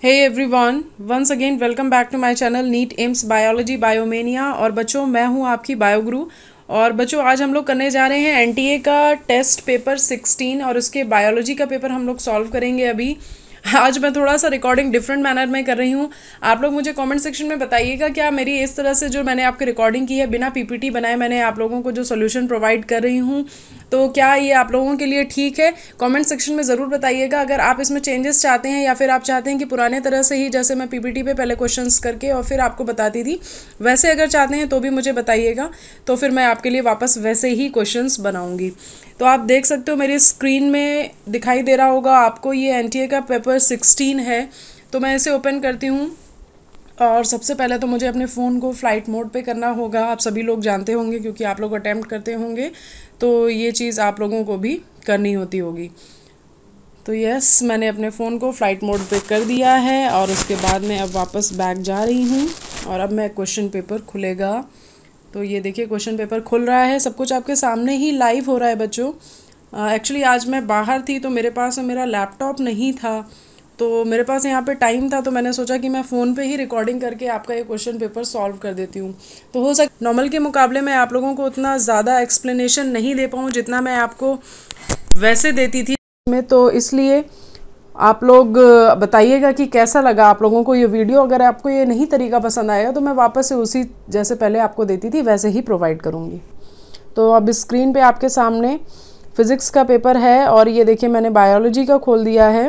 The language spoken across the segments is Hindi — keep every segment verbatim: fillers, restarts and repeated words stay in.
Hey everyone, once again welcome back to my channel NEET AIIMS biology biomania. और बच्चों मैं हूँ आपकी बायोगुरु। और बच्चों आज हम लोग करने जा रहे हैं एनटीए का टेस्ट पेपर सिक्सटीन और उसके बायोलॉजी का पेपर हम लोग सॉल्व करेंगे। अभी आज मैं थोड़ा सा रिकॉर्डिंग डिफरेंट मैनर में कर रही हूँ। आप लोग मुझे कमेंट सेक्शन में बताइएगा क्या मेरी इस तरह से जो मैंने आपकी रिकॉर्डिंग की है बिना पीपीटी बनाए मैंने आप लोगों को जो सोल्यूशन प्रोवाइड कर रही हूँ, तो क्या ये आप लोगों के लिए ठीक है? कमेंट सेक्शन में ज़रूर बताइएगा। अगर आप इसमें चेंजेस चाहते हैं या फिर आप चाहते हैं कि पुराने तरह से ही जैसे मैं पीपीटी पे पहले क्वेश्चंस करके और फिर आपको बताती थी वैसे अगर चाहते हैं तो भी मुझे बताइएगा, तो फिर मैं आपके लिए वापस वैसे ही क्वेश्चंस बनाऊंगी। तो आप देख सकते हो मेरी स्क्रीन में दिखाई दे रहा होगा आपको, ये एनटीए का पेपर सिक्सटीन है। तो मैं इसे ओपन करती हूँ और सबसे पहले तो मुझे अपने फ़ोन को फ़्लाइट मोड पे करना होगा। आप सभी लोग जानते होंगे क्योंकि आप लोग अटैम्प्ट करते होंगे, तो ये चीज़ आप लोगों को भी करनी होती होगी। तो यस, मैंने अपने फ़ोन को फ़्लाइट मोड पे कर दिया है और उसके बाद मैं अब वापस बैक जा रही हूँ और अब मैं क्वेश्चन पेपर खुलेगा। तो ये देखिए क्वेश्चन पेपर खुल रहा है, सब कुछ आपके सामने ही लाइव हो रहा है बच्चों। एक्चुअली uh, आज मैं बाहर थी तो मेरे पास मेरा लैपटॉप नहीं था, तो मेरे पास यहाँ पे टाइम था, तो मैंने सोचा कि मैं फ़ोन पे ही रिकॉर्डिंग करके आपका ये क्वेश्चन पेपर सॉल्व कर देती हूँ। तो हो सकता नॉर्मल के मुकाबले मैं आप लोगों को उतना ज़्यादा एक्सप्लेनेशन नहीं दे पाऊँ जितना मैं आपको वैसे देती थी में, तो इसलिए आप लोग बताइएगा कि कैसा लगा आप लोगों को ये वीडियो। अगर आपको ये नहीं तरीका पसंद आएगा तो मैं वापस से उसी जैसे पहले आपको देती थी वैसे ही प्रोवाइड करूँगी। तो अब स्क्रीन पे आपके सामने फिज़िक्स का पेपर है और ये देखिए मैंने बायोलॉजी का खोल दिया है,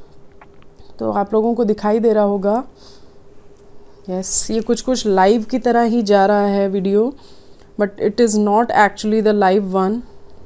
तो आप लोगों को दिखाई दे रहा होगा। यस, ये कुछ कुछ लाइव की तरह ही जा रहा है video, but it is not actually the live one.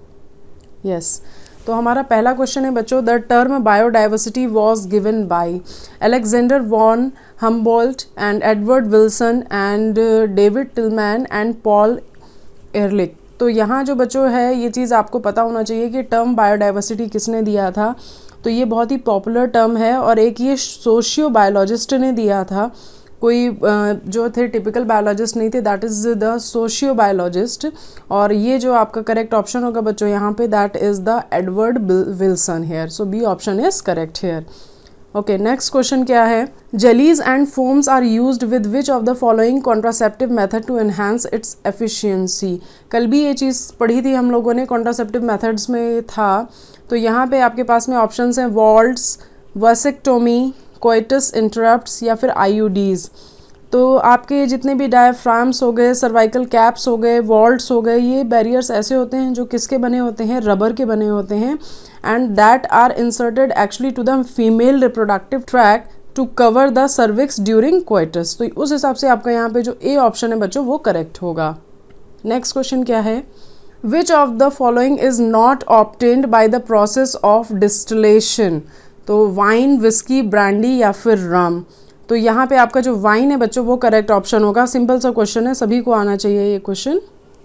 Yes, तो हमारा पहला क्वेश्चन है बच्चों, the term biodiversity was given by Alexander von Humboldt and Edward Wilson and David Tilman and Paul Ehrlich. तो यहाँ जो बच्चों है ये चीज़ आपको पता होना चाहिए कि टर्म बायोडाइवर्सिटी किसने दिया था। तो ये बहुत ही पॉपुलर टर्म है और एक ये सोशियो बायोलॉजिस्ट ने दिया था, कोई जो थे टिपिकल बायोलॉजिस्ट नहीं थे, that is the sociobiologist. और ये जो आपका करेक्ट ऑप्शन होगा बच्चों यहाँ पे, that is the Edward Wilson here. So B option is correct here. Okay, next question क्या है, jellies and foams are used with which of the following contraceptive method to enhance its efficiency. कल भी ये चीज़ पढ़ी थी हम लोगों ने, कॉन्ट्रासेप्टिव मेथड्स में था। तो यहाँ पे आपके पास में ऑप्शंस हैं वॉल्ट्स, वसेक्टोमी, कोइटस इंटरप्ट्स या फिर आईयूडीज़। तो आपके जितने भी डायफ्राम्स हो गए, सर्वाइकल कैप्स हो गए, वॉल्ट्स हो गए, ये बैरियर्स ऐसे होते हैं जो किसके बने होते हैं, रबर के बने होते हैं, and that are inserted actually to the female reproductive tract to cover the cervix during coitus. तो उस हिसाब से आपका यहाँ पे जो ए ऑप्शन है बच्चों वो करेक्ट होगा। नेक्स्ट क्वेश्चन क्या है, which of the following is not obtained by the process of distillation. तो वाइन, विस्की, ब्रांडी या फिर रम। तो यहाँ पे आपका जो वाइन है बच्चों वो करेक्ट ऑप्शन होगा। सिंपल सा क्वेश्चन है, सभी को आना चाहिए ये क्वेश्चन।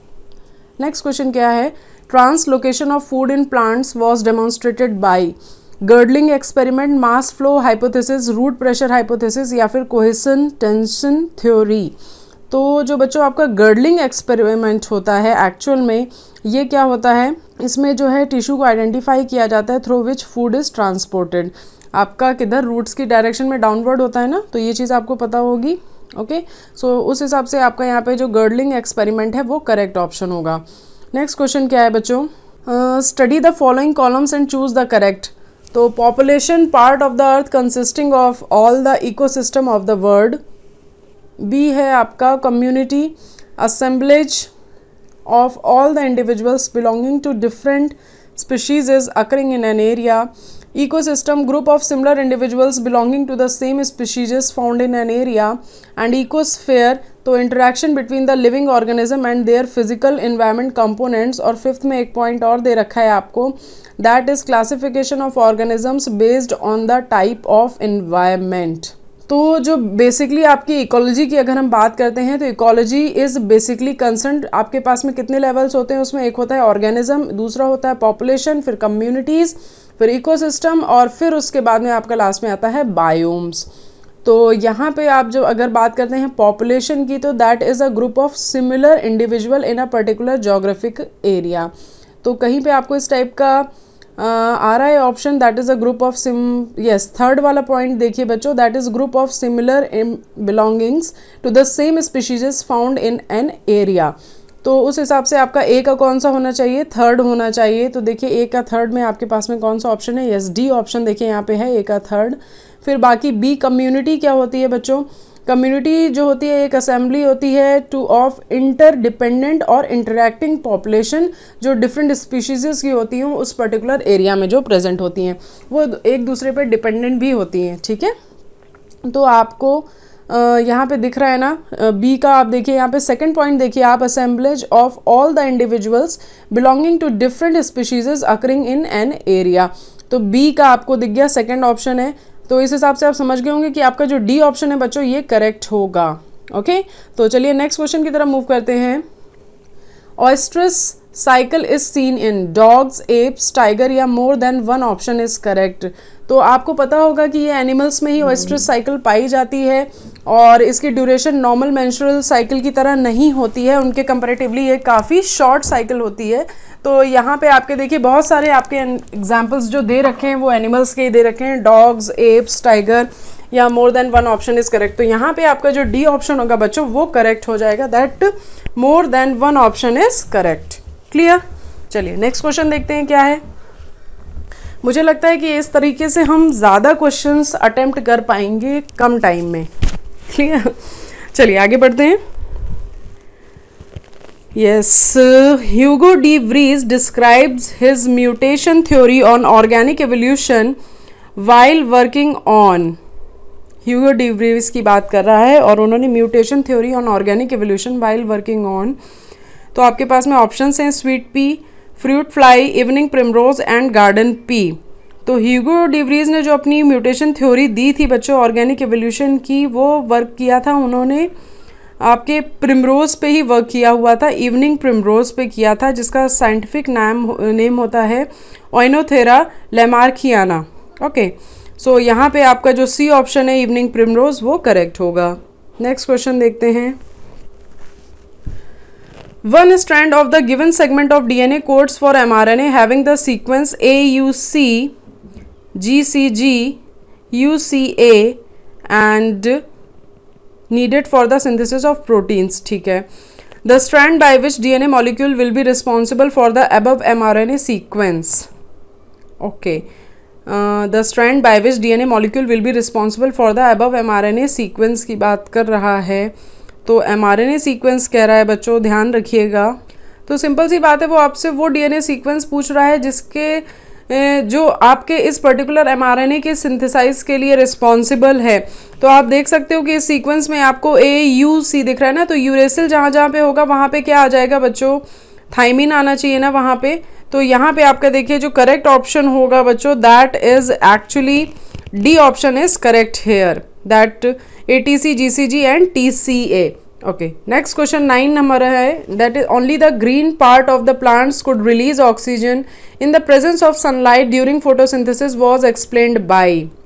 नेक्स्ट क्वेश्चन क्या है, translocation of food in plants was demonstrated by girdling experiment, mass flow hypothesis, root pressure hypothesis या फिर कोहेसन टेंशन थ्योरी। तो जो बच्चों आपका गर्डलिंग एक्सपेरिमेंट होता है एक्चुअल में ये क्या होता है, इसमें जो है टिश्यू को आइडेंटिफाई किया जाता है through which food is transported. आपका किधर रूट्स की डायरेक्शन में डाउनवर्ड होता है ना, तो ये चीज़ आपको पता होगी। ओके, सो उस हिसाब से आपका यहाँ पे जो गर्डलिंग एक्सपेरिमेंट है वो करेक्ट ऑप्शन होगा। नेक्स्ट क्वेश्चन क्या है बच्चों, study the following columns and choose the correct. तो population, part of the earth consisting of all the ecosystem of the world. B है आपका community, assemblage of all the individuals belonging to different species is occurring in an area. Ecosystem, group of similar individuals belonging to the same species found in an area. And ecosphere, तो interaction between the living organism and their physical environment components। और फिफ्थ में एक पॉइंट और दे रखा है आपको, that is classification of organisms based on the type of environment। तो जो बेसिकली आपकी इकोलॉजी की अगर हम बात करते हैं तो इकोलॉजी इज़ बेसिकली कंसर्न, आपके पास में कितने लेवल्स होते हैं, उसमें एक होता है ऑर्गेनिज्म, दूसरा होता है पॉपुलेशन, फिर कम्युनिटीज़, फिर इकोसिस्टम और फिर उसके बाद में आपका लास्ट में आता है बायोम्स। तो यहाँ पे आप जो अगर बात करते हैं पॉपुलेशन की, तो that is a group of similar individual in a particular geographic area. तो कहीं पे आपको इस टाइप का आ रहा है option, that is a group of sim, yes third वाला पॉइंट देखिए बच्चों, that is group of similar belongings to the same species found in an area. तो उस हिसाब से आपका ए का कौन सा होना चाहिए, थर्ड होना चाहिए। तो देखिए ए का थर्ड में आपके पास में कौन सा ऑप्शन है, यस डी ऑप्शन देखिए यहाँ पे है ए का थर्ड। फिर बाकी बी कम्युनिटी क्या होती है बच्चों, कम्युनिटी जो होती है एक असेंबली होती है टू ऑफ इंटर डिपेंडेंट और इंटरैक्टिंग पॉपुलेशन जो डिफरेंट स्पीशीज़ की होती हैं उस पर्टिकुलर एरिया में जो प्रेजेंट होती हैं, वो एक दूसरे पर डिपेंडेंट भी होती हैं, ठीक है। तो आपको Uh, यहाँ पे दिख रहा है ना बी uh, का, आप देखिए यहाँ पे सेकंड पॉइंट देखिए आप, assemblage of all the individuals belonging to different species occurring in an area. तो बी का आपको दिख गया सेकंड ऑप्शन है। तो इस हिसाब से आप समझ गए होंगे कि आपका जो डी ऑप्शन है बच्चों ये करेक्ट होगा। ओके, तो चलिए नेक्स्ट क्वेश्चन की तरफ मूव करते हैं। Oestrous cycle is seen in dogs, apes, tiger या more than one option is correct. तो आपको पता होगा कि ये एनिमल्स में ही ऑयस्ट्रस साइकिल पाई जाती है और इसकी ड्यूरेशन नॉर्मल मेंस्ट्रुअल साइकिल की तरह नहीं होती है, उनके कंपैरेटिवली ये काफ़ी शॉर्ट साइकिल होती है। तो यहाँ पे आपके देखिए बहुत सारे आपके एग्जांपल्स जो दे रखे हैं वो एनिमल्स के ही दे रखे हैं, डॉग्स, एप्स, टाइगर या more than one option is correct. तो यहाँ पे आपका जो डी ऑप्शन होगा बच्चों वो करेक्ट हो जाएगा, that more than one option is correct. Clear, चलिए नेक्स्ट क्वेश्चन देखते हैं क्या है। मुझे लगता है कि इस तरीके से हम ज़्यादा क्वेश्चंस अटेम्प्ट कर पाएंगे कम टाइम में। क्लियर, चलिए आगे बढ़ते हैं। Yes, Hugo de Vries describes his mutation theory on organic evolution while working on, Hugo de Vries की बात कर रहा है और उन्होंने mutation theory on organic evolution while working on. तो आपके पास में ऑप्शंस हैं sweet pea, fruit fly, evening primrose and garden pea. तो ह्यूगो डी व्रीज ने जो अपनी म्यूटेशन थ्योरी दी थी बच्चों ऑर्गेनिक एवोल्यूशन की, वो वर्क किया था उन्होंने आपके प्रिमरोज पे ही वर्क किया हुआ था, इवनिंग प्रिमरोज पे किया था, जिसका साइंटिफिक नाम नेम होता है ओइनोथेरा लैमार्कियाना। ओके, सो यहाँ पे आपका जो सी ऑप्शन है इवनिंग प्रिमरोज वो करेक्ट होगा। नेक्स्ट क्वेश्चन देखते हैं। One strand of the given segment of D N A codes for mRNA having the sequence A U C, G C G, U C A and needed for the synthesis of proteins, ठीक है। The strand by which D N A molecule will be responsible for the above mRNA sequence. Okay. Uh, the strand by which D N A molecule will be responsible for the above mRNA sequence की बात कर रहा है। तो M R N A sequence कह रहा है बच्चों, ध्यान रखिएगा। तो सिंपल सी बात है, वो आपसे वो डीएनए सीक्वेंस पूछ रहा है जिसके जो आपके इस particular M R N A के सिंथेसाइज के लिए रिस्पॉन्सिबल है। तो आप देख सकते हो कि इस सीक्वेंस में आपको ए यू सी दिख रहा है ना, तो यूरेसिल जहाँ जहाँ पे होगा वहाँ पे क्या आ जाएगा बच्चों, थाइमिन आना चाहिए ना वहाँ पे। तो यहाँ पे आपका देखिए जो करेक्ट ऑप्शन होगा बच्चों that is actually D option is correct here, that A T C, G C G and T C A. Okay, next question nine number है, that is only the green part of the plants could release oxygen in the presence of sunlight during photosynthesis was explained by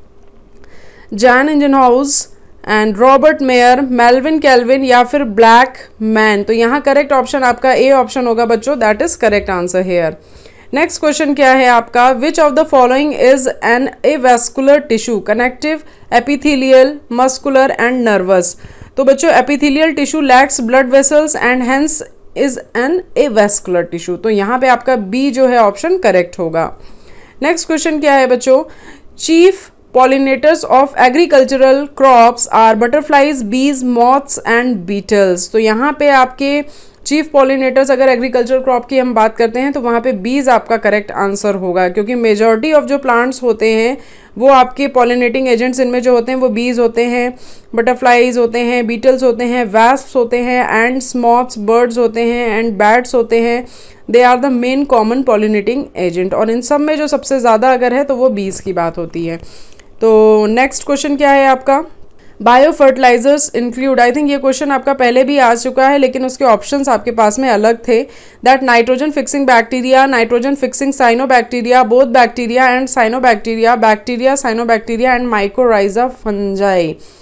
Jan Ingenhousz and Robert Mayer, Melvin Kelvin या फिर ब्लैक मैन। तो यहाँ करेक्ट ऑप्शन आपका ए ऑप्शन होगा बच्चों, that is correct answer here. Next question क्या है आपका, which of the following is an avascular tissue, connective, epithelial, muscular and nervous. तो बच्चों epithelial tissue lacks blood vessels and hence is an avascular tissue. तो यहाँ पे आपका बी जो है ऑप्शन करेक्ट होगा। नेक्स्ट क्वेश्चन क्या है बच्चों, chief pollinators of agricultural crops are butterflies, bees, moths and beetles. तो यहाँ पे आपके चीफ पॉलिनेटर्स अगर एग्रीकल्चर क्रॉप की हम बात करते हैं तो वहाँ पे बीज आपका करेक्ट आंसर होगा, क्योंकि मेजॉरिटी ऑफ जो प्लांट्स होते हैं वो आपके पॉलिनेटिंग एजेंट्स इनमें जो होते हैं वो बीज होते हैं, बटरफ्लाइज होते हैं, बीटल्स होते हैं, वैस्प्स होते हैं, एंड्स, मॉथ्स, बर्ड्स होते हैं एंड बैट्स होते हैं। They are the main common pollinating agent और इन सब में जो सबसे ज़्यादा अगर है तो वो बीज की बात होती है। तो नेक्स्ट क्वेश्चन क्या है आपका, biofertilisers include, I think ये क्वेश्चन आपका पहले भी आ चुका है लेकिन उसके ऑप्शंस आपके पास में अलग थे, that nitrogen fixing bacteria, nitrogen fixing cyanobacteria, both bacteria and cyanobacteria, bacteria, cyanobacteria and mycorrhiza fungi.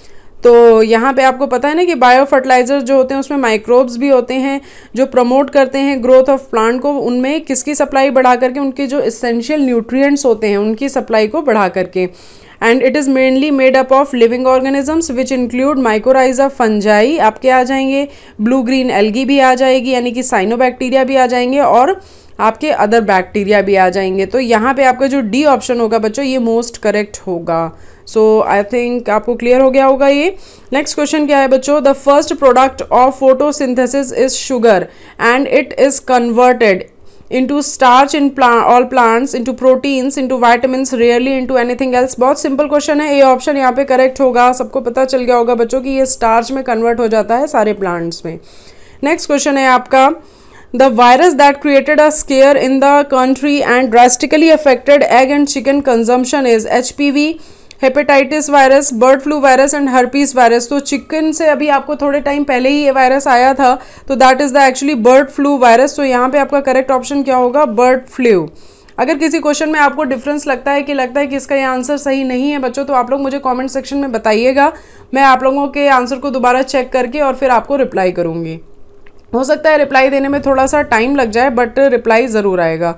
तो यहाँ पे आपको पता है ना कि बायो फर्टिलाइजर जो होते हैं उसमें माइक्रोब्स भी होते हैं जो प्रमोट करते हैं ग्रोथ ऑफ प्लांट को, उनमें किसकी सप्लाई बढ़ा करके, उनके जो इसेंशियल न्यूट्रिएंट्स होते हैं उनकी सप्लाई को बढ़ा करके। And it is mainly made up of living organisms which include mycorrhiza, fungi आपके आ जाएंगे, ब्लू ग्रीन एल्गी भी आ जाएगी यानी कि साइनोबैक्टीरिया भी आ जाएंगे, और आपके अदर बैक्टीरिया भी आ जाएंगे। तो यहाँ पे आपका जो डी ऑप्शन होगा बच्चों ये मोस्ट करेक्ट होगा। सो आई थिंक आपको क्लियर हो गया होगा ये। नेक्स्ट क्वेश्चन क्या है बच्चों, the first product of photosynthesis is sugar and it is converted into starch in plant all plants, into proteins, into vitamins, rarely into anything else। बहुत सिंपल क्वेश्चन है, ये ऑप्शन यहाँ पे करेक्ट होगा। सबको पता चल गया होगा बच्चों कि ये स्टार्च में कन्वर्ट हो जाता है सारे प्लांट्स में। नेक्स्ट क्वेश्चन है आपका, the virus that created a scare in the country and drastically affected egg and chicken consumption is H P V, hepatitis virus, bird flu virus and herpes virus. तो चिकन से अभी आपको थोड़े टाइम पहले ही ये वायरस आया था, तो that is the actually bird flu virus. तो यहाँ पे आपका करेक्ट ऑप्शन क्या होगा, बर्ड फ्लू। अगर किसी क्वेश्चन में आपको डिफरेंस लगता है कि लगता है कि इसका ये आंसर सही नहीं है बच्चों, तो आप लोग मुझे कमेंट सेक्शन में बताइएगा, मैं आप लोगों के आंसर को दोबारा चेक करके और फिर आपको रिप्लाई करूँगी। हो सकता है रिप्लाई देने में थोड़ा सा टाइम लग जाए बट रिप्लाई ज़रूर आएगा।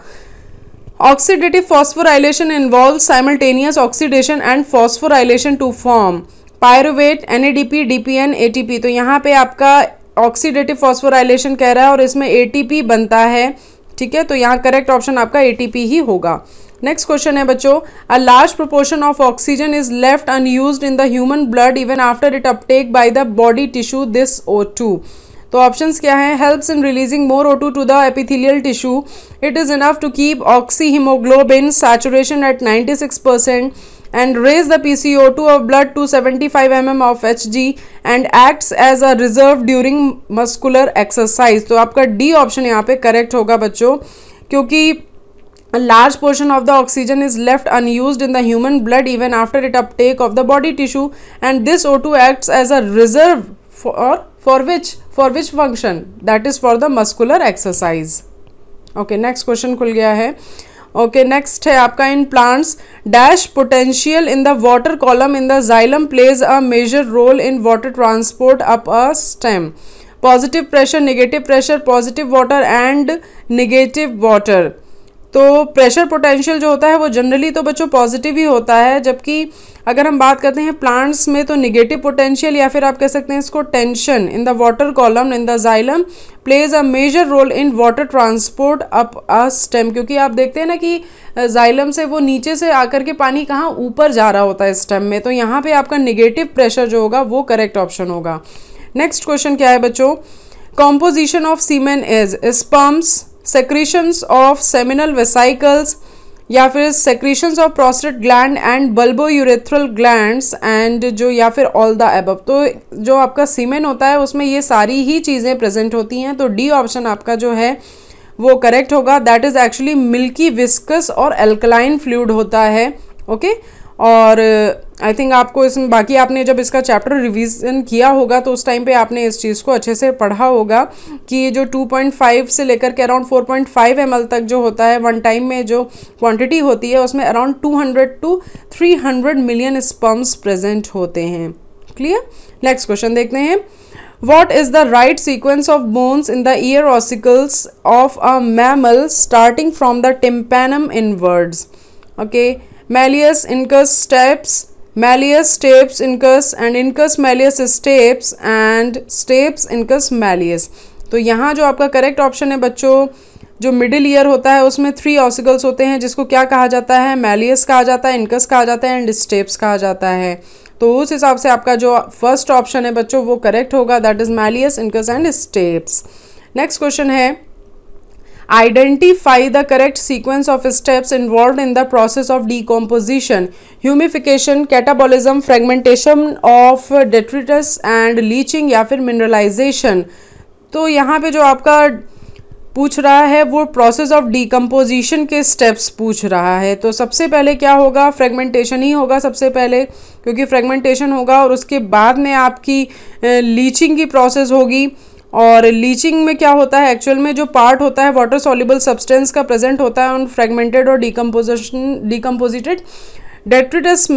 Oxidative phosphorylation involves simultaneous oxidation and phosphorylation to form pyruvate, N A D P, D P N, A T P। तो यहाँ पे आपका ऑक्सीडेटिव फॉस्फोराइलेशन कह रहा है और इसमें A T P बनता है, ठीक है। तो यहाँ करेक्ट ऑप्शन आपका A T P ही होगा। नेक्स्ट क्वेश्चन है बच्चों, a large proportion of oxygen is left unused in the human blood even after it uptake by the body tissue this O two. तो ऑप्शंस क्या है, helps in releasing more O two to the epithelial tissue, it is enough to keep oxyhaemoglobin saturation at ninety six percent and raise the P C O two of blood to seventy-five millimeters of Hg and acts as a reserve during muscular exercise। तो आपका डी ऑप्शन यहाँ पे करेक्ट होगा बच्चों, क्योंकि a large portion of the oxygen is left unused in the human blood even after it uptake of the body tissue and this O two acts as a reserve for for which for which function, that is for the muscular exercise। okay, next question खुल गया है। ओके okay, नेक्स्ट है आपका, in plants dash potential in the water column in the xylem plays a major role in water transport up a stem, positive pressure, negative pressure, positive water and negative water. तो प्रेशर पोटेंशियल जो होता है वो जनरली तो बच्चों पॉजिटिव ही होता है, जबकि अगर हम बात करते हैं प्लांट्स में तो नेगेटिव पोटेंशियल या फिर आप कह सकते हैं इसको tension in the water column in the xylem plays a major role in water transport up a stem. क्योंकि आप देखते हैं ना कि जाइलम से वो नीचे से आकर के पानी कहाँ ऊपर जा रहा होता है स्टेम में, तो यहाँ पे आपका नेगेटिव प्रेशर जो होगा वो करेक्ट ऑप्शन होगा। नेक्स्ट क्वेश्चन क्या है बच्चों, composition of semen is sperms, secretions of seminal vesicles या फिर secretions of prostate gland and bulbourethral glands and जो या फिर ऑल द अबव। तो जो आपका सीमेन होता है उसमें ये सारी ही चीज़ें प्रेजेंट होती हैं, तो डी ऑप्शन आपका जो है वो करेक्ट होगा। That is actually milky viscous और एल्कलाइन फ्लूइड होता है। Okay okay? और आई uh, थिंक आपको इसमें बाकी आपने जब इसका चैप्टर रिवीजन किया होगा तो उस टाइम पे आपने इस चीज़ को अच्छे से पढ़ा होगा कि ये जो टू पॉइंट फाइव से लेकर के around four point five M L तक जो होता है वन टाइम में जो क्वांटिटी होती है उसमें around two hundred to three hundred million sperms present होते हैं। क्लियर। नेक्स्ट क्वेश्चन देखते हैं, What is the right sequence of bones in the ear ossicles of a mammal starting from the tympanum inwards? Okay, malleus, incus, stapes, malleus, stapes, incus and incus, malleus, stapes and stapes, incus, malleus। तो यहाँ जो आपका करेक्ट ऑप्शन है बच्चों, जो मिडिल ईयर होता है उसमें थ्री ऑसिकल्स होते हैं जिसको क्या कहा जाता है, मैलियस कहा जाता है, इनकस कहा जाता है एंड स्टेप्स कहा जाता है। तो उस हिसाब से आपका जो फर्स्ट ऑप्शन है बच्चों वो करेक्ट होगा, that is malleus, incus and stapes. Next question है, identify the correct sequence of steps involve in the process of decomposition, humification, catabolism, fragmentation of detritus and leaching या फिर मिनरलाइजेशन। तो यहाँ पे जो आपका पूछ रहा है वो प्रोसेस ऑफ डीकम्पोजिशन के स्टेप्स पूछ रहा है। तो सबसे पहले क्या होगा, फ्रेगमेंटेशन ही होगा सबसे पहले, क्योंकि फ्रेगमेंटेशन होगा और उसके बाद में आपकी लीचिंग की प्रोसेस होगी। और लीचिंग में क्या होता है, एक्चुअल में जो पार्ट होता है वाटर सॉल्युबल सब्सटेंस का प्रेजेंट होता है ऑन फ्रेगमेंटेड और डीकम्पोजिशन डीकम्पोजिटेड डेट्रिटस में,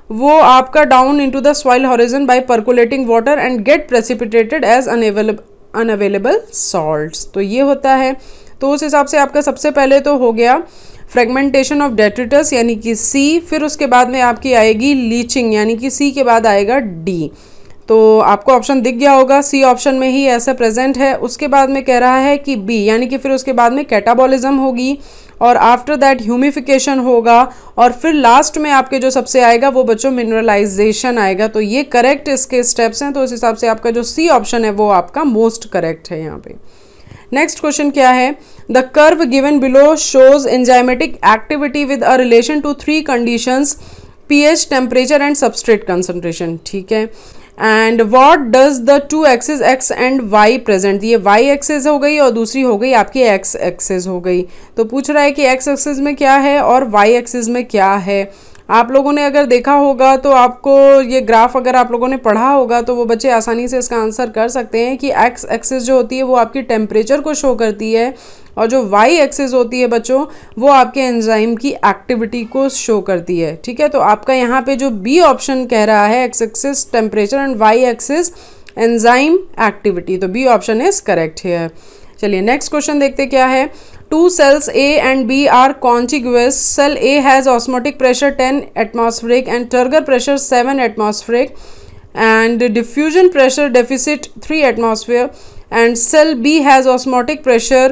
वो आपका down into the soil horizon by percolating water and get precipitated as unavailable unavailable salts. तो ये होता है। तो उस हिसाब से आपका सबसे पहले तो हो गया फ्रेगमेंटेशन ऑफ डेट्रिटस यानी कि सी, फिर उसके बाद में आपकी आएगी लीचिंग यानी कि सी के बाद आएगा डी। तो आपको ऑप्शन दिख गया होगा, सी ऑप्शन में ही ऐसा प्रेजेंट है। उसके बाद में कह रहा है कि बी यानी कि फिर उसके बाद में कैटाबॉलिज्म होगी और आफ्टर दैट ह्यूमिफिकेशन होगा और फिर लास्ट में आपके जो सबसे आएगा वो बच्चों मिनरलाइजेशन आएगा। तो ये करेक्ट इसके स्टेप्स हैं। तो इस हिसाब से आपका जो सी ऑप्शन है वो आपका मोस्ट करेक्ट है यहाँ पे। नेक्स्ट क्वेश्चन क्या है, the curve given below shows enzymatic activity with a relation to three conditions pH, temperature and substrate concentration. ठीक है, and what does the two axis X and Y present. ये वाई एक्सिस हो गई और दूसरी हो गई आपकी एक्स एक्सिस हो गई। तो पूछ रहा है कि एक्स एक्सिस में क्या है और वाई एक्सिस में क्या है। आप लोगों ने अगर देखा होगा तो आपको ये ग्राफ अगर आप लोगों ने पढ़ा होगा तो वो बच्चे आसानी से इसका आंसर कर सकते हैं कि एक्स एक्सिस जो होती है वो आपकी टेम्परेचर को शो करती है और जो वाई एक्सिस होती है बच्चों वो आपके एंजाइम की एक्टिविटी को शो करती है। ठीक है, तो आपका यहाँ पे जो बी ऑप्शन कह रहा है X axis temperature and Y axis enzyme activity, तो B option is correct here. चलिए नेक्स्ट क्वेश्चन देखते क्या है। Two cells A and B are contiguous. Cell A has osmotic pressure ten atmospheric and turgor pressure seven atmospheric and diffusion pressure deficit three atmosphere, and cell B has osmotic pressure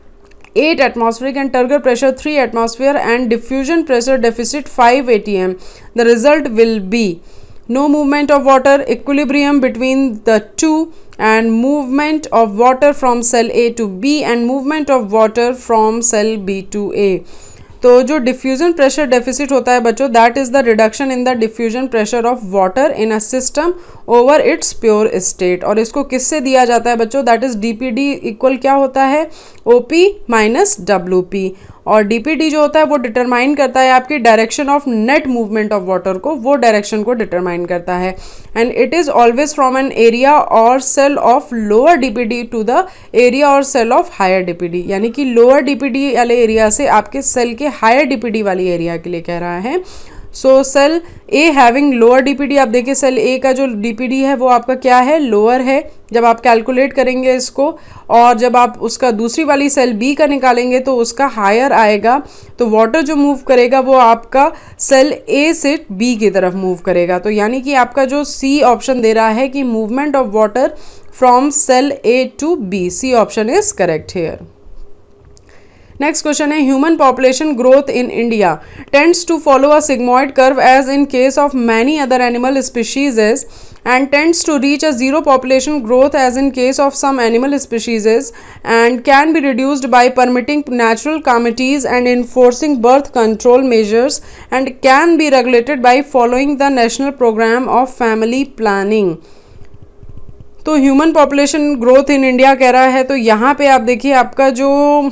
eight atmospheric and turgor pressure three atmosphere and diffusion pressure deficit five atm. The result will be no movement of water, equilibrium between the two, and movement of water from cell A to B and movement of water from cell B to A. तो जो डिफ्यूजन प्रेशर डेफिसिट होता है बच्चों that is the reduction in the diffusion pressure of water in a system over its pure state. और इसको किससे दिया जाता है बच्चों, दैट इज डीपीडी इक्वल क्या होता है ओपी माइनस डब्ल्यूपी। और डीपीडी जो होता है वो डिटरमाइन करता है आपकी direction of net movement of water को, वो डायरेक्शन को डिटरमाइन करता है। And it is always from an area और cell of lower DPD to the area और सेल ऑफ हायर डीपीडी, यानी कि लोअर डीपीडी वाले एरिया से आपके सेल के हायर डीपीडी वाली एरिया के लिए कह रहा है। So cell A having lower DPD, आप देखिए सेल ए का जो डीपीडी है वो आपका क्या है लोअर है जब आप कैलकुलेट करेंगे इसको, और जब आप उसका दूसरी वाली सेल बी का निकालेंगे तो उसका हायर आएगा। तो वाटर जो मूव करेगा वो आपका सेल ए से बी की तरफ मूव करेगा। तो यानी कि आपका जो सी ऑप्शन दे रहा है कि movement of water from cell A to B, C option is correct here. Next question है human population growth in India tends to follow a sigmoid curve as in case of many other animal species and tends to reach a zero population growth as in case of some animal species and can be reduced by permitting natural calamities and enforcing birth control measures and can be regulated by following the national program of family planning. तो human population growth in India कह रहा है, तो यहाँ पे आप देखिए आपका जो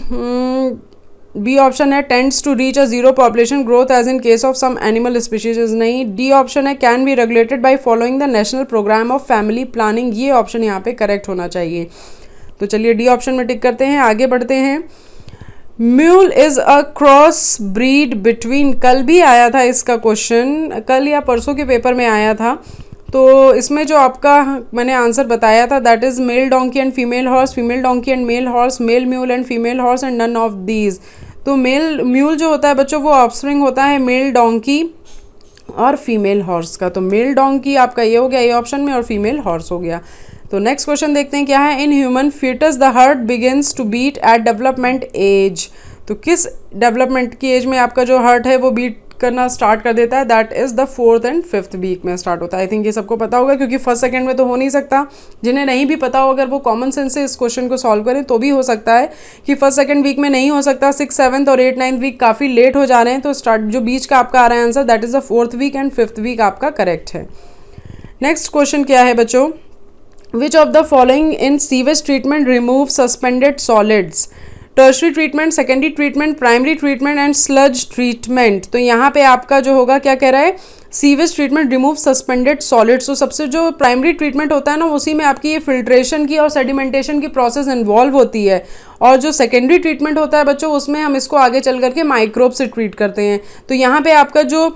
बी ऑप्शन है tends to reach a zero population growth as in case of some animal species नहीं। डी ऑप्शन है can be regulated by following the national programme of family planning, ये ऑप्शन यहाँ पे करेक्ट होना चाहिए। तो चलिए डी ऑप्शन में टिक करते हैं, आगे बढ़ते हैं। Mule is a cross breed between, कल भी आया था इसका क्वेश्चन, कल या परसों के पेपर में आया था। तो इसमें जो आपका मैंने आंसर बताया था that is male donkey and female horse, female donkey and male horse, male mule and female horse and none of these. तो मेल म्यूल जो होता है बच्चों वो ऑफस्प्रिंग होता है मेल डोंकी और फीमेल हॉर्स का। तो मेल डोंकी आपका ये हो गया ए ऑप्शन में और फीमेल हॉर्स हो गया। तो नेक्स्ट क्वेश्चन देखते हैं क्या है। In human foetus the heart begins to beat at development age, तो किस डेवलपमेंट की एज में आपका जो हार्ट है वो बीट करना स्टार्ट कर देता है, that is the fourth and fifth week में स्टार्ट होता है। आई थिंक ये सबको पता होगा क्योंकि फर्स्ट सेकंड में तो हो नहीं सकता। जिन्हें नहीं भी पता हो अगर वो कॉमन सेंस से इस क्वेश्चन को सॉल्व करें तो भी हो सकता है कि फर्स्ट सेकंड वीक में नहीं हो सकता, सिक्स सेवन्थ और एट नाइन्थ वीक काफ़ी लेट हो जा रहे हैं। तो स्टार्ट जो बीच का आपका आ रहा है answer that is the fourth week and fifth week आपका करेक्ट है। नेक्स्ट क्वेश्चन क्या है बच्चों, which of the following in sewage treatment remove suspended solids, tertiary treatment, secondary treatment, primary treatment and sludge treatment. तो यहाँ पे आपका जो होगा क्या कह रहा है sewage treatment remove suspended solids. तो सबसे जो प्राइमरी ट्रीटमेंट होता है ना उसी में आपकी ये फिल्ट्रेशन की और सेडिमेंटेशन की प्रोसेस इन्वॉल्व होती है, और जो सेकेंडरी ट्रीटमेंट होता है बच्चों उसमें हम इसको आगे चल करके माइक्रोब से ट्रीट करते हैं। तो यहाँ पे आपका जो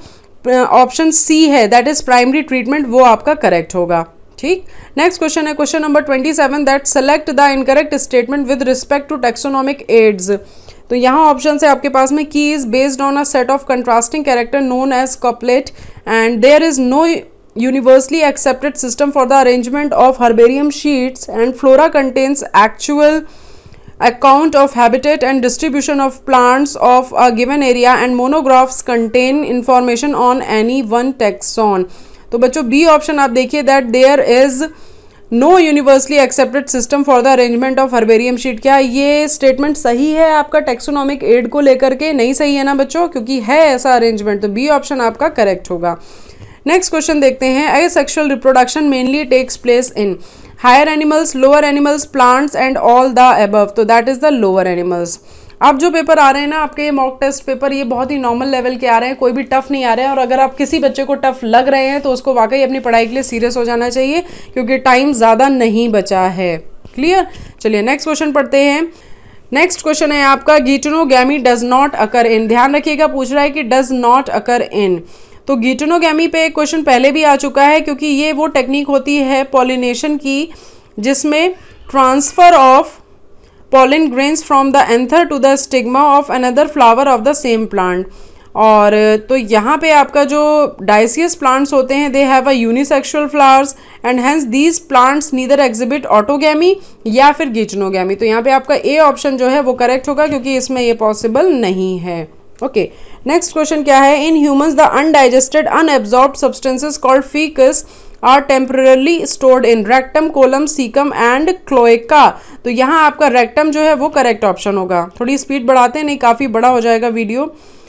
ऑप्शन सी है दैट इज प्राइमरी ट्रीटमेंट, वो आपका करेक्ट होगा। ठीक, नेक्स्ट क्वेश्चन है question number twenty seven that select the incorrect statement with respect to taxonomic aids. तो यहाँ ऑप्शन है आपके पास में, key is based on a set of contrasting character known as couplet and there is no universally accepted system for the arrangement of herbarium sheets, and flora contains actual account of habitat and distribution of plants of a given area, and monographs contain information on any one taxon। तो बच्चों बी ऑप्शन आप देखिए that there is no universally accepted system for the arrangement of herbarium sheet. क्या ये स्टेटमेंट सही है आपका टेक्सोनोमिक एड को लेकर के? नहीं सही है ना बच्चों, क्योंकि है ऐसा अरेंजमेंट, तो बी ऑप्शन आपका करेक्ट होगा। नेक्स्ट क्वेश्चन देखते हैं, asexual reproduction mainly takes place in higher animals, lower animals, plants and all the above. तो that is the lower animals. अब जो पेपर आ रहे हैं ना आपके मॉक टेस्ट पेपर, ये बहुत ही नॉर्मल लेवल के आ रहे हैं, कोई भी टफ नहीं आ रहे हैं। और अगर आप किसी बच्चे को टफ लग रहे हैं तो उसको वाकई अपनी पढ़ाई के लिए सीरियस हो जाना चाहिए, क्योंकि टाइम ज़्यादा नहीं बचा है। क्लियर? चलिए नेक्स्ट क्वेश्चन पढ़ते हैं। नेक्स्ट क्वेश्चन है आपका, गीटोनोगैमी डज नॉट अकर इन। ध्यान रखिएगा, पूछ रहा है कि डज नॉट अकर इन। तो गीटोनोगैमी पे एक क्वेश्चन पहले भी आ चुका है, क्योंकि ये वो टेक्निक होती है पॉलिनेशन की जिसमें transfer of pollen grains from the anther to the stigma of another flower of the same plant। और तो यहाँ पे आपका जो डाइसियस प्लांट्स होते हैं they have a unisexual flowers and hence these plants neither exhibit autogamy या फिर गीटोनोगैमी। तो यहाँ पे आपका ए ऑप्शन जो है वो करेक्ट होगा, क्योंकि इसमें ये पॉसिबल नहीं है। ओके, नेक्स्ट क्वेश्चन क्या है, in humans the undigested unabsorbed substances called faeces are temporarily stored in rectum, colon, caecum and cloaca. तो यहाँ आपका रेक्टम जो है वो करेक्ट ऑप्शन होगा। थोड़ी स्पीड बढ़ाते हैं, नहीं काफ़ी बड़ा हो जाएगा video.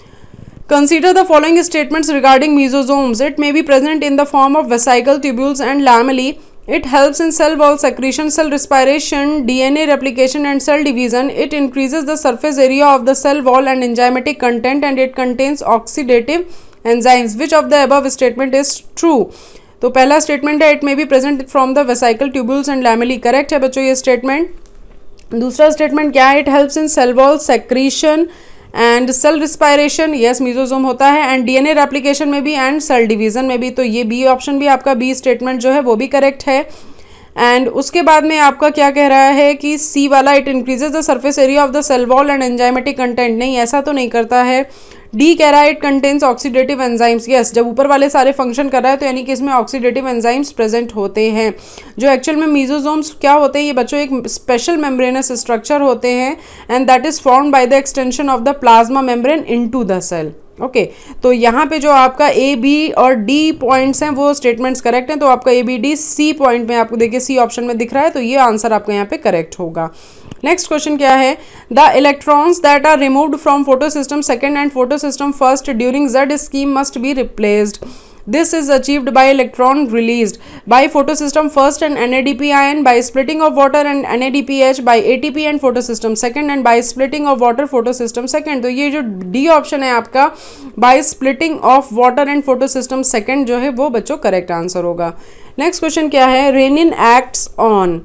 Consider the following statements regarding mesosomes. It may be present in the form of vesicle, tubules and lamellae. It helps in cell wall secretion, cell respiration, D N A replication and cell division. It increases the surface area of the cell wall and enzymatic content, and it contains oxidative enzymes. Which of the above statement is true? तो पहला स्टेटमेंट है it may be present from the vesicle, tubules and lamellae. Correct है बच्चों ये स्टेटमेंट। दूसरा स्टेटमेंट क्या है, it helps in cell wall secretion and cell respiration. Yes, mesosome होता है। एंड डीएनए रेप्लिकेशन में भी एंड सेल डिवीजन में भी। तो ये बी ऑप्शन भी आपका, बी स्टेटमेंट जो है वो भी करेक्ट है। एंड उसके बाद में आपका क्या कह रहा है कि सी वाला, it increases the surface area of the cell wall and enzymatic content. नहीं, ऐसा तो नहीं करता है। डी कह रहा है it contains oxidative enzymes. Yes, जब ऊपर वाले सारे फंक्शन कर रहा है तो यानी कि इसमें ऑक्सीडेटिव एंजाइम्स प्रेजेंट होते हैं। जो एक्चुअल में मीजोजोम्स क्या होते हैं ये बच्चों, एक स्पेशल मेम्ब्रेनस स्ट्रक्चर होते हैं and that is formed by the extension of the plasma membrane into the cell. Okay okay, तो यहाँ पे जो आपका ए बी और डी पॉइंट्स हैं वो स्टेटमेंट्स करेक्ट हैं। तो आपका A B D C point में आपको देखिए सी ऑप्शन में दिख रहा है, तो ये आंसर आपका यहाँ पे करेक्ट होगा। नेक्स्ट क्वेश्चन क्या है, the electrons that are removed from photosystem second and photosystem first during Z scheme must be replaced. This is achieved by electron released by photosystem first and N A D P ion, by splitting of water and N A D P H, by A T P and photosystem second, and by splitting of water photosystem second। तो ये जो D ऑप्शन है आपका by splitting of water and photosystem second जो है वो बच्चों करेक्ट आंसर होगा। नेक्स्ट क्वेश्चन क्या है, rennin acts on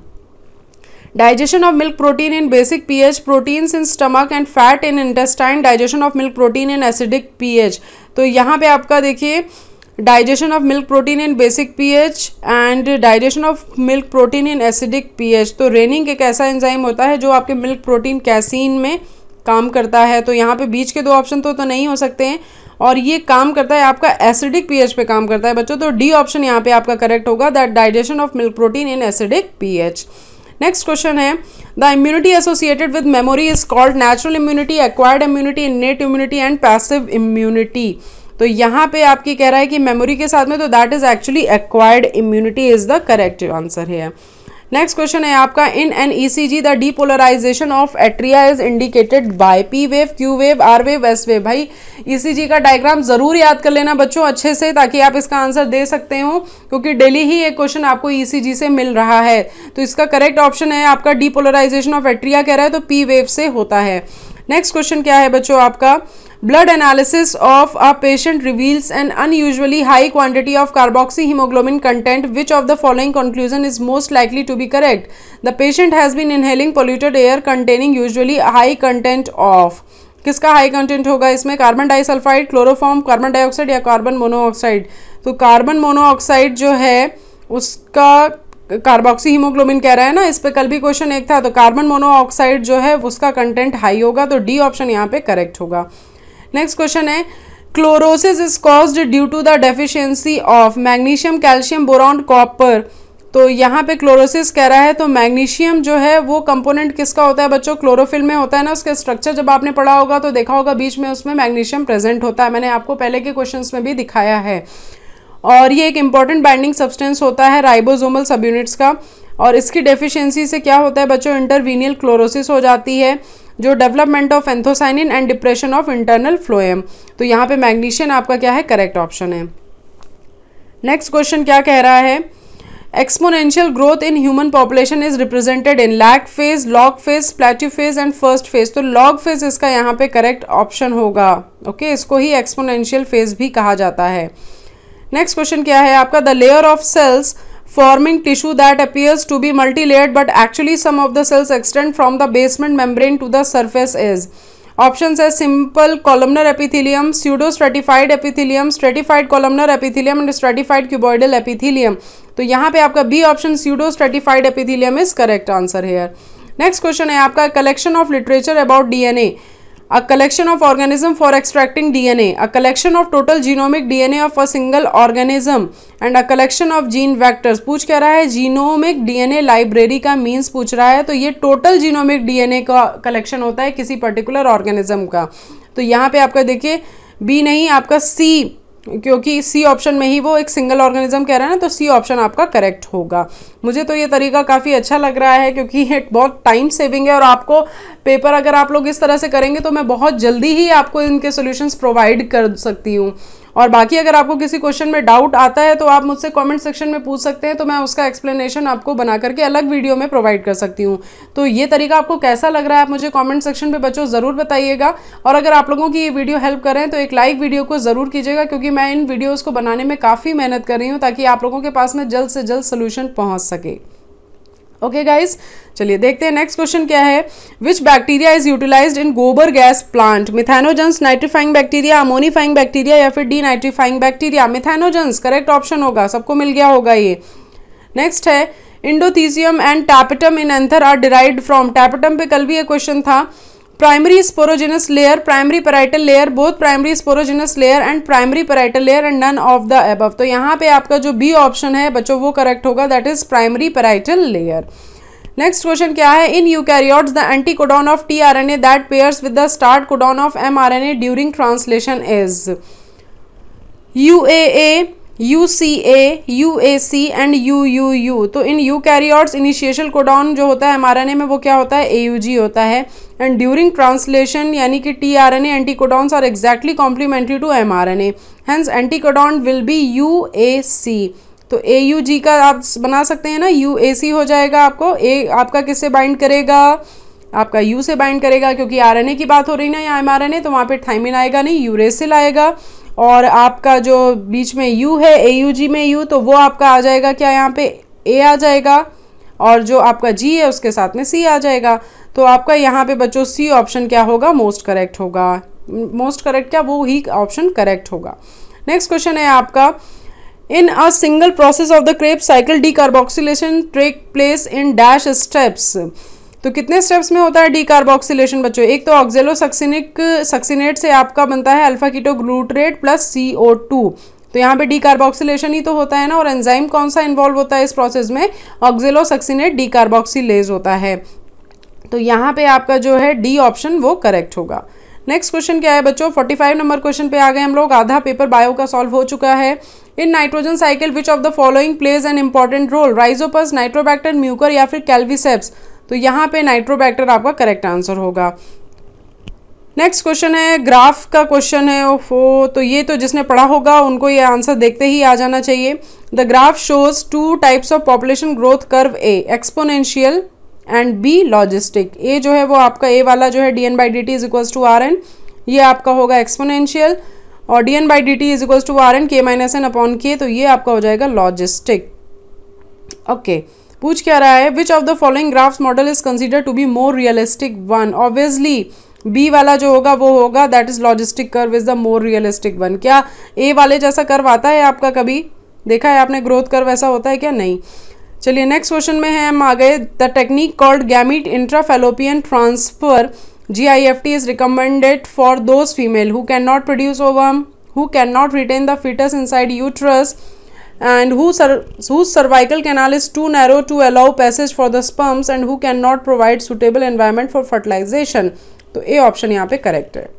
digestion of milk protein in basic pH, proteins in stomach and fat in intestine, digestion of milk protein in acidic pH। तो यहाँ पे आपका देखिए digestion of milk protein in basic pH and digestion of milk protein in acidic pH. तो रेनिंग एक ऐसा एंजाइम होता है जो आपके मिल्क प्रोटीन कैसीन में काम करता है। तो यहाँ पे बीच के दो ऑप्शन तो, तो नहीं हो सकते हैं, और ये काम करता है आपका एसिडिक पीएच पे काम करता है बच्चों। तो डी ऑप्शन यहाँ पे आपका करेक्ट होगा, that digestion of milk protein in acidic pH. Next question है, the immunity associated with memory is called natural immunity, acquired immunity, innate immunity and passive immunity. तो यहाँ पे आपकी कह रहा है कि मेमोरी के साथ में, तो that is actually acquired immunity is the correct answer है। नेक्स्ट क्वेश्चन है आपका, in an ECG the depolarisation of atria is indicated by P wave, Q wave, R wave, S wave. भाई ईसीजी का डायग्राम जरूर याद कर लेना बच्चों अच्छे से, ताकि आप इसका आंसर दे सकते हो, क्योंकि डेली ही एक क्वेश्चन आपको ईसीजी से मिल रहा है। तो इसका करेक्ट ऑप्शन है आपका डीपोलराइजेशन ऑफ एट्रिया कह रहा है, तो पी वेव से होता है। नेक्स्ट क्वेश्चन क्या है बच्चों आपका, blood analysis of a patient reveals an unusually high quantity of carboxyhemoglobin content. Which of the following conclusion is most likely to be correct? The patient has been inhaling polluted air containing usually a high content of किसका हाई कंटेंट होगा इसमें? Carbon disulphide, chloroform, carbon dioxide या कार्बन मोनोऑक्साइड? तो कार्बन मोनोऑक्साइड जो है उसका कार्बोक्सी हीमोग्लोबिन कह रहा है ना, इस पे कल भी क्वेश्चन एक था, तो कार्बन मोनोऑक्साइड जो है उसका कंटेंट हाई होगा, तो डी ऑप्शन यहाँ पे करेक्ट होगा। नेक्स्ट क्वेश्चन है chlorosis is caused due to the deficiency of magnesium, calcium, boron, copper. तो यहाँ पे क्लोरोसिस कह रहा है, तो मैग्नीशियम जो है वो कंपोनेंट किसका होता है बच्चों? क्लोरोफिल में होता है ना, उसका स्ट्रक्चर जब आपने पढ़ा होगा तो देखा होगा बीच में उसमें मैग्नीशियम प्रेजेंट होता है, मैंने आपको पहले के क्वेश्चंस में भी दिखाया है। और ये एक इंपॉर्टेंट बाइंडिंग सब्सटेंस होता है राइबोसोमल सब यूनिट्स का, और इसकी डेफिशिएंसी से क्या होता है बच्चों? इंटरवीनियल क्लोरोसिस हो जाती है, जो development of anthocyanin and depression of internal phloem. तो यहाँ पे मैग्नीशियम आपका क्या है? करेक्ट ऑप्शन है। नेक्स्ट क्वेश्चन क्या कह रहा है? Exponential growth in human population is represented in lag phase, log phase, plateau phase and first phase. तो लॉग फेज इसका यहाँ पे करेक्ट ऑप्शन होगा। ओके okay, इसको ही एक्सपोनेंशियल फेज भी कहा जाता है। नेक्स्ट क्वेश्चन क्या है आपका? The layer of cells forming tissue that appears to be multi-layered but actually some of the cells extend from the basement membrane to the surface is? Options है simple columnar epithelium, pseudo stratified epithelium, stratified columnar epithelium and stratified cuboidal epithelium। तो यहाँ पे आपका B option pseudo stratified epithelium is correct answer here। Next question है आपका collection of literature about D N A, a collection of organism for extracting D N A, a collection of total genomic D N A of a single organism and a collection of gene vectors। पूछ क्या रहा है? जीनोमिक डीएनए लाइब्रेरी का मीन्स पूछ रहा है, तो ये टोटल जीनोमिक डीएनए का कलेक्शन होता है किसी पर्टिकुलर ऑर्गेनिज्म का। तो यहाँ पे आपका देखिए बी नहीं, आपका सी, क्योंकि सी ऑप्शन में ही वो एक सिंगल ऑर्गेनिज्म कह रहा है ना, तो सी ऑप्शन आपका करेक्ट होगा। मुझे तो ये तरीका काफ़ी अच्छा लग रहा है क्योंकि ये बहुत टाइम सेविंग है, और आपको पेपर अगर आप लोग इस तरह से करेंगे तो मैं बहुत जल्दी ही आपको इनके सॉल्यूशंस प्रोवाइड कर सकती हूँ। और बाकी अगर आपको किसी क्वेश्चन में डाउट आता है तो आप मुझसे कमेंट सेक्शन में पूछ सकते हैं, तो मैं उसका एक्सप्लेनेशन आपको बना करके अलग वीडियो में प्रोवाइड कर सकती हूँ। तो ये तरीका आपको कैसा लग रहा है आप मुझे कमेंट सेक्शन पे बच्चों ज़रूर बताइएगा। और अगर आप लोगों की ये वीडियो हेल्प करें तो एक लाइक वीडियो को ज़रूर कीजिएगा, क्योंकि मैं इन वीडियोज़ को बनाने में काफ़ी मेहनत कर रही हूँ ताकि आप लोगों के पास में जल्द से जल्द सोल्यूशन पहुँच सके। ओके गाइस, चलिए देखते हैं नेक्स्ट क्वेश्चन क्या है। Which bacteria is utilised in गोबर gas plant? Methanogens, nitrifying bacteria, ammonifying bacteria या फिर denitrifying bacteria? Methanogens correct option होगा, सबको मिल गया होगा ये। नेक्स्ट है endothecium and tapetum in anther are derived from. Tapetum पे कल भी एक क्वेश्चन था। Primary sporogenous layer, primary parietal layer, both primary sporogenous layer and primary parietal layer and none of the above. तो यहाँ पे आपका जो बी ऑप्शन है बच्चों वो करेक्ट होगा, that is primary parietal layer. Next question क्या है? In eukaryotes the anticodon of T R N A that pairs with the start codon of M R N A during translation is U A A, U C A, U A C and U U U. तो इन यूकैरियोट्स इनिशियल कोडॉन जो होता है एमआरएनए में वो क्या होता है? ए यू जी होता है। एंड ड्यूरिंग ट्रांसलेशन यानी कि T R N A anticodons are exactly complementary to M R N A, hence anticodon will be U A C. तो ए यू जी का आप बना सकते हैं ना, यू ए सी हो जाएगा। आपको ए आपका किससे बाइंड करेगा? आपका यू से बाइंड करेगा, क्योंकि आर एन ए की बात हो रही ना या एम आर एन ए, तो वहाँ पे थाइमिन आएगा नहीं, यूरेसिल आएगा। और आपका जो बीच में यू है ए यू जी में यू, तो वो आपका आ जाएगा क्या? यहाँ पे ए आ जाएगा, और जो आपका जी है उसके साथ में सी आ जाएगा। तो आपका यहाँ पे बच्चों सी ऑप्शन क्या होगा? मोस्ट करेक्ट होगा। मोस्ट करेक्ट क्या? वो ही ऑप्शन करेक्ट होगा। नेक्स्ट क्वेश्चन है आपका in a single process of the Krebs cycle decarboxylation take place in dash steps. तो कितने स्टेप्स में होता है डीकार्बोक्सिलेशन बच्चों? एक तो ऑक्जेलोसक्सिनिक सक्सिनेट से आपका बनता है alpha keto glutarate plus C O two. तो यहाँ पे डीकार्बोक्सिलेशन ही तो होता है ना, और एंजाइम कौन सा इन्वॉल्व होता है इस प्रोसेस में? ऑक्जेलोसक्सिनेट डीकार्बोक्सिलेज होता है। तो यहाँ पे आपका जो है डी ऑप्शन वो करेक्ट होगा। नेक्स्ट क्वेश्चन क्या है बच्चों? पैंतालीस नंबर क्वेश्चन पे आ गए हम लोग। आधा पेपर बायो का सॉल्व हो चुका है। In nitrogen cycle which of the following plays an important role? Rhizopus, Nitrobacter, Mucor या फिर कैल्विसेप्स? तो यहाँ पे नाइट्रोबैक्टर आपका करेक्ट आंसर होगा। नेक्स्ट क्वेश्चन है ग्राफ का क्वेश्चन है। ओफो, तो ये तो जिसने पढ़ा होगा उनको ये आंसर देखते ही आ जाना चाहिए। The graph shows two types of population growth curve, A exponential and B logistic. A जो है वो आपका ए वाला जो है D N by D T is equals to R N, ये आपका होगा एक्सपोनेंशियल, और D N by D T is equals to R N K minus N upon K, तो ये आपका हो जाएगा लॉजिस्टिक। Okay okay. पूछ क्या रहा है? Which of the following graphs model is consider to be more realistic one? Obviously B वाला जो होगा वो होगा that is logistic curve is the more realistic one. क्या ए वाले जैसा कर्व आता है आपका, कभी देखा है आपने ग्रोथ कर्व ऐसा होता है क्या? नहीं। चलिए नेक्स्ट क्वेश्चन में है हम आ गए। The technique called gamete intrafallopian transfer G I F T is recommended for those female who cannot produce ovum, who cannot retain the fetus inside uterus, and who sur whose cervical canal is too narrow to allow passage for the sperms, and who cannot provide suitable environment for fertilization। तो ए ऑप्शन यहाँ पे करेक्ट है।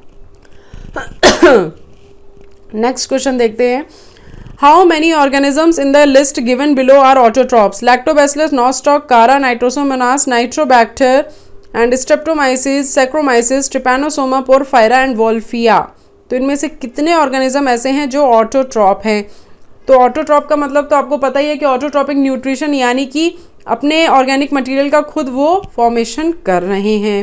नेक्स्ट क्वेश्चन देखते हैं। How many organisms in the list given below are autotrophs? Lactobacillus, Nostoc, Chara, Nitrosomonas, Nitrobacter and Streptomyces, Saccharomyces, Trypanosoma, Porphyra and Wolffia. तो इनमें से कितने ऑर्गेनिज्म ऐसे हैं जो ऑटोट्रॉप हैं? तो ऑटोट्रॉप का मतलब तो आपको पता ही है कि ऑटोट्रॉपिक न्यूट्रिशन, यानी कि अपने ऑर्गेनिक मटेरियल का खुद वो फॉर्मेशन कर रहे हैं।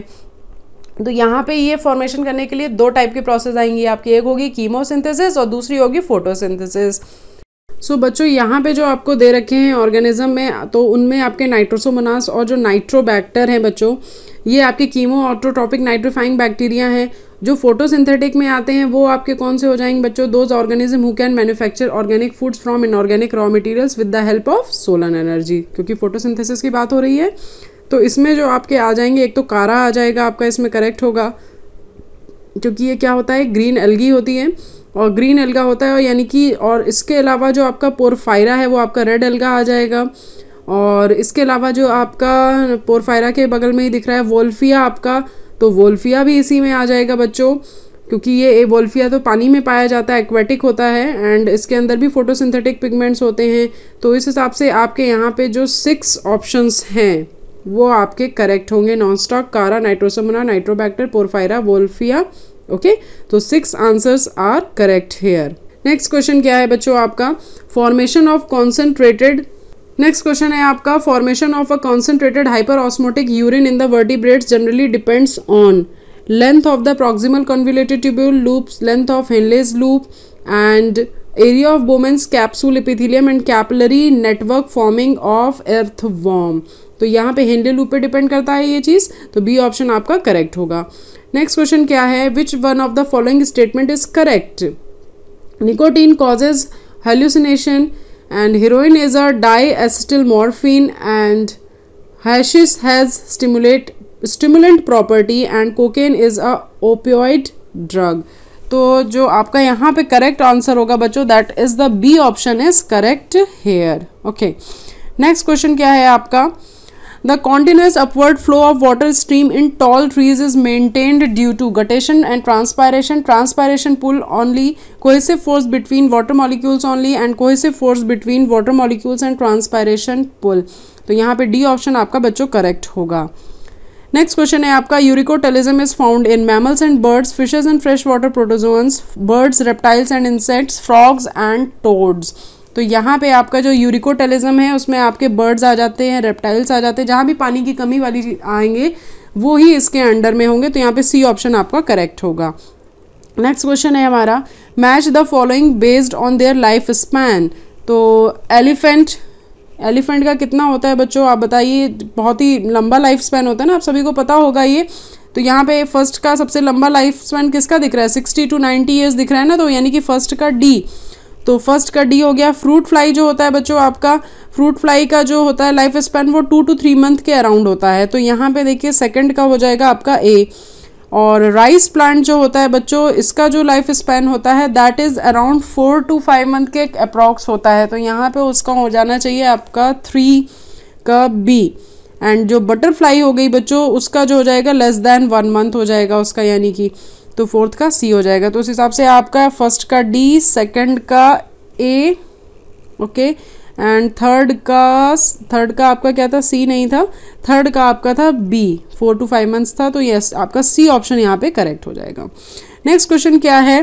तो यहाँ पे ये फॉर्मेशन करने के लिए दो टाइप की प्रोसेस आएंगी आपकी, एक होगी कीमोसिंथेसिस और दूसरी होगी फोटोसिंथेसिस। सो so, बच्चों यहाँ पे जो आपको दे रखे हैं ऑर्गेनिज्म में, तो उनमें आपके नाइट्रोसोमोनास और जो नाइट्रोबैक्टर हैं बच्चों, ये आपके कीमो ऑटोट्रॉपिक नाइट्रोफाइंग बैक्टीरिया हैं। जो फोटोसिंथेटिक में आते हैं वो आपके कौन से हो जाएंगे बच्चों? Those organisms who can manufacture organic foods from inorganic raw materials with the help of solar energy, क्योंकि फोटोसिंथेसिस की बात हो रही है। तो इसमें जो आपके आ जाएंगे, एक तो कारा आ जाएगा आपका, इसमें करेक्ट होगा, क्योंकि ये क्या होता है, ग्रीन एल्गी होती है और ग्रीन एल्गा होता है, यानी कि, और इसके अलावा जो आपका पोरफायरा है वो आपका रेड एल्गा आ जाएगा। और इसके अलावा जो आपका पोरफायरा के बगल में ही दिख रहा है वोल्फिया आपका, तो वोल्फिया भी इसी में आ जाएगा बच्चों, क्योंकि ये वोल्फिया तो पानी में पाया जाता है, एक्वेटिक होता है, एंड इसके अंदर भी फोटोसिंथेटिक पिगमेंट्स होते हैं। तो इस हिसाब से आपके यहाँ पे जो सिक्स ऑप्शंस हैं वो आपके करेक्ट होंगे। Nostoc, Chara, Nitrosomonas, Nitrobacter, Porphyra, Wolffia. Okay, तो six answers are correct here. Next question क्या है बच्चों आपका? Formation of concentrated next question है आपका, formation of a concentrated hyper osmotic urine in the vertebrates generally depends on length of the proximal convoluted tubule loops, length of Henle's loop and area of Bowman's capsule epithelium and capillary network forming of earthworm. तो यहाँ पे हेनले लूप पे डिपेंड करता है ये चीज़, तो बी ऑप्शन आपका करेक्ट होगा। नेक्स्ट क्वेश्चन क्या है? Which one of the following statement is correct? Nicotine causes hallucination and heroin is a diacetylmorphine and hashish has stimulate stimulant property and cocaine is a opioid drug। तो जो आपका यहाँ पे करेक्ट आंसर होगा बच्चों, that is the B option is correct here. Okay, next question क्या है आपका? The continuous upward flow of water stream in tall trees is maintained due to guttation and transpiration. Transpiration pull only, cohesive force between water molecules only, and cohesive force between water molecules and transpiration pull। तो यहाँ पे डी ऑप्शन आपका बच्चों करेक्ट होगा। नेक्स्ट क्वेश्चन है आपका, uricotelism is found in mammals and birds, fishes and fresh water protozoans, birds, reptiles and insects, frogs and toads. तो यहाँ पे आपका जो यूरिकोटेलिज्म है उसमें आपके बर्ड्स आ जाते हैं, रेप्टाइल्स आ जाते हैं, जहाँ भी पानी की कमी वाली आएंगे वो ही इसके अंडर में होंगे। तो यहाँ पे सी ऑप्शन आपका करेक्ट होगा। नेक्स्ट क्वेश्चन है हमारा, match the following based on their life span. तो एलिफेंट एलिफेंट का कितना होता है बच्चों आप बताइए? बहुत ही लंबा लाइफ स्पैन होता है ना, आप सभी को पता होगा ये। तो यहाँ पे फर्स्ट का सबसे लंबा लाइफ स्पैन किसका दिख रहा है? सिक्सटी टू नाइन्टी ईयर्स दिख रहा है ना, तो यानी कि फर्स्ट का डी। तो फर्स्ट का डी हो गया। फ्रूट फ्लाई जो होता है बच्चों आपका, फ्रूट फ्लाई का जो होता है लाइफ स्पैन वो टू टू थ्री मंथ के अराउंड होता है। तो यहाँ पे देखिए सेकंड का हो जाएगा आपका ए। और राइस प्लांट जो होता है बच्चों, इसका जो लाइफ स्पैन होता है that is around four to five month के अप्रॉक्स होता है। तो यहाँ पे उसका हो जाना चाहिए आपका थ्री का बी। एंड जो बटरफ्लाई हो गई बच्चों, उसका जो हो जाएगा लेस देन वन मंथ हो जाएगा उसका, यानी कि तो फोर्थ का सी हो जाएगा। तो उस हिसाब से आपका फर्स्ट का डी, सेकंड का ए, ओके, एंड थर्ड का थर्ड का आपका क्या था? सी नहीं था, थर्ड का आपका था B, four to five months था। तो यस, आपका सी ऑप्शन यहाँ पे करेक्ट हो जाएगा। नेक्स्ट क्वेश्चन क्या है?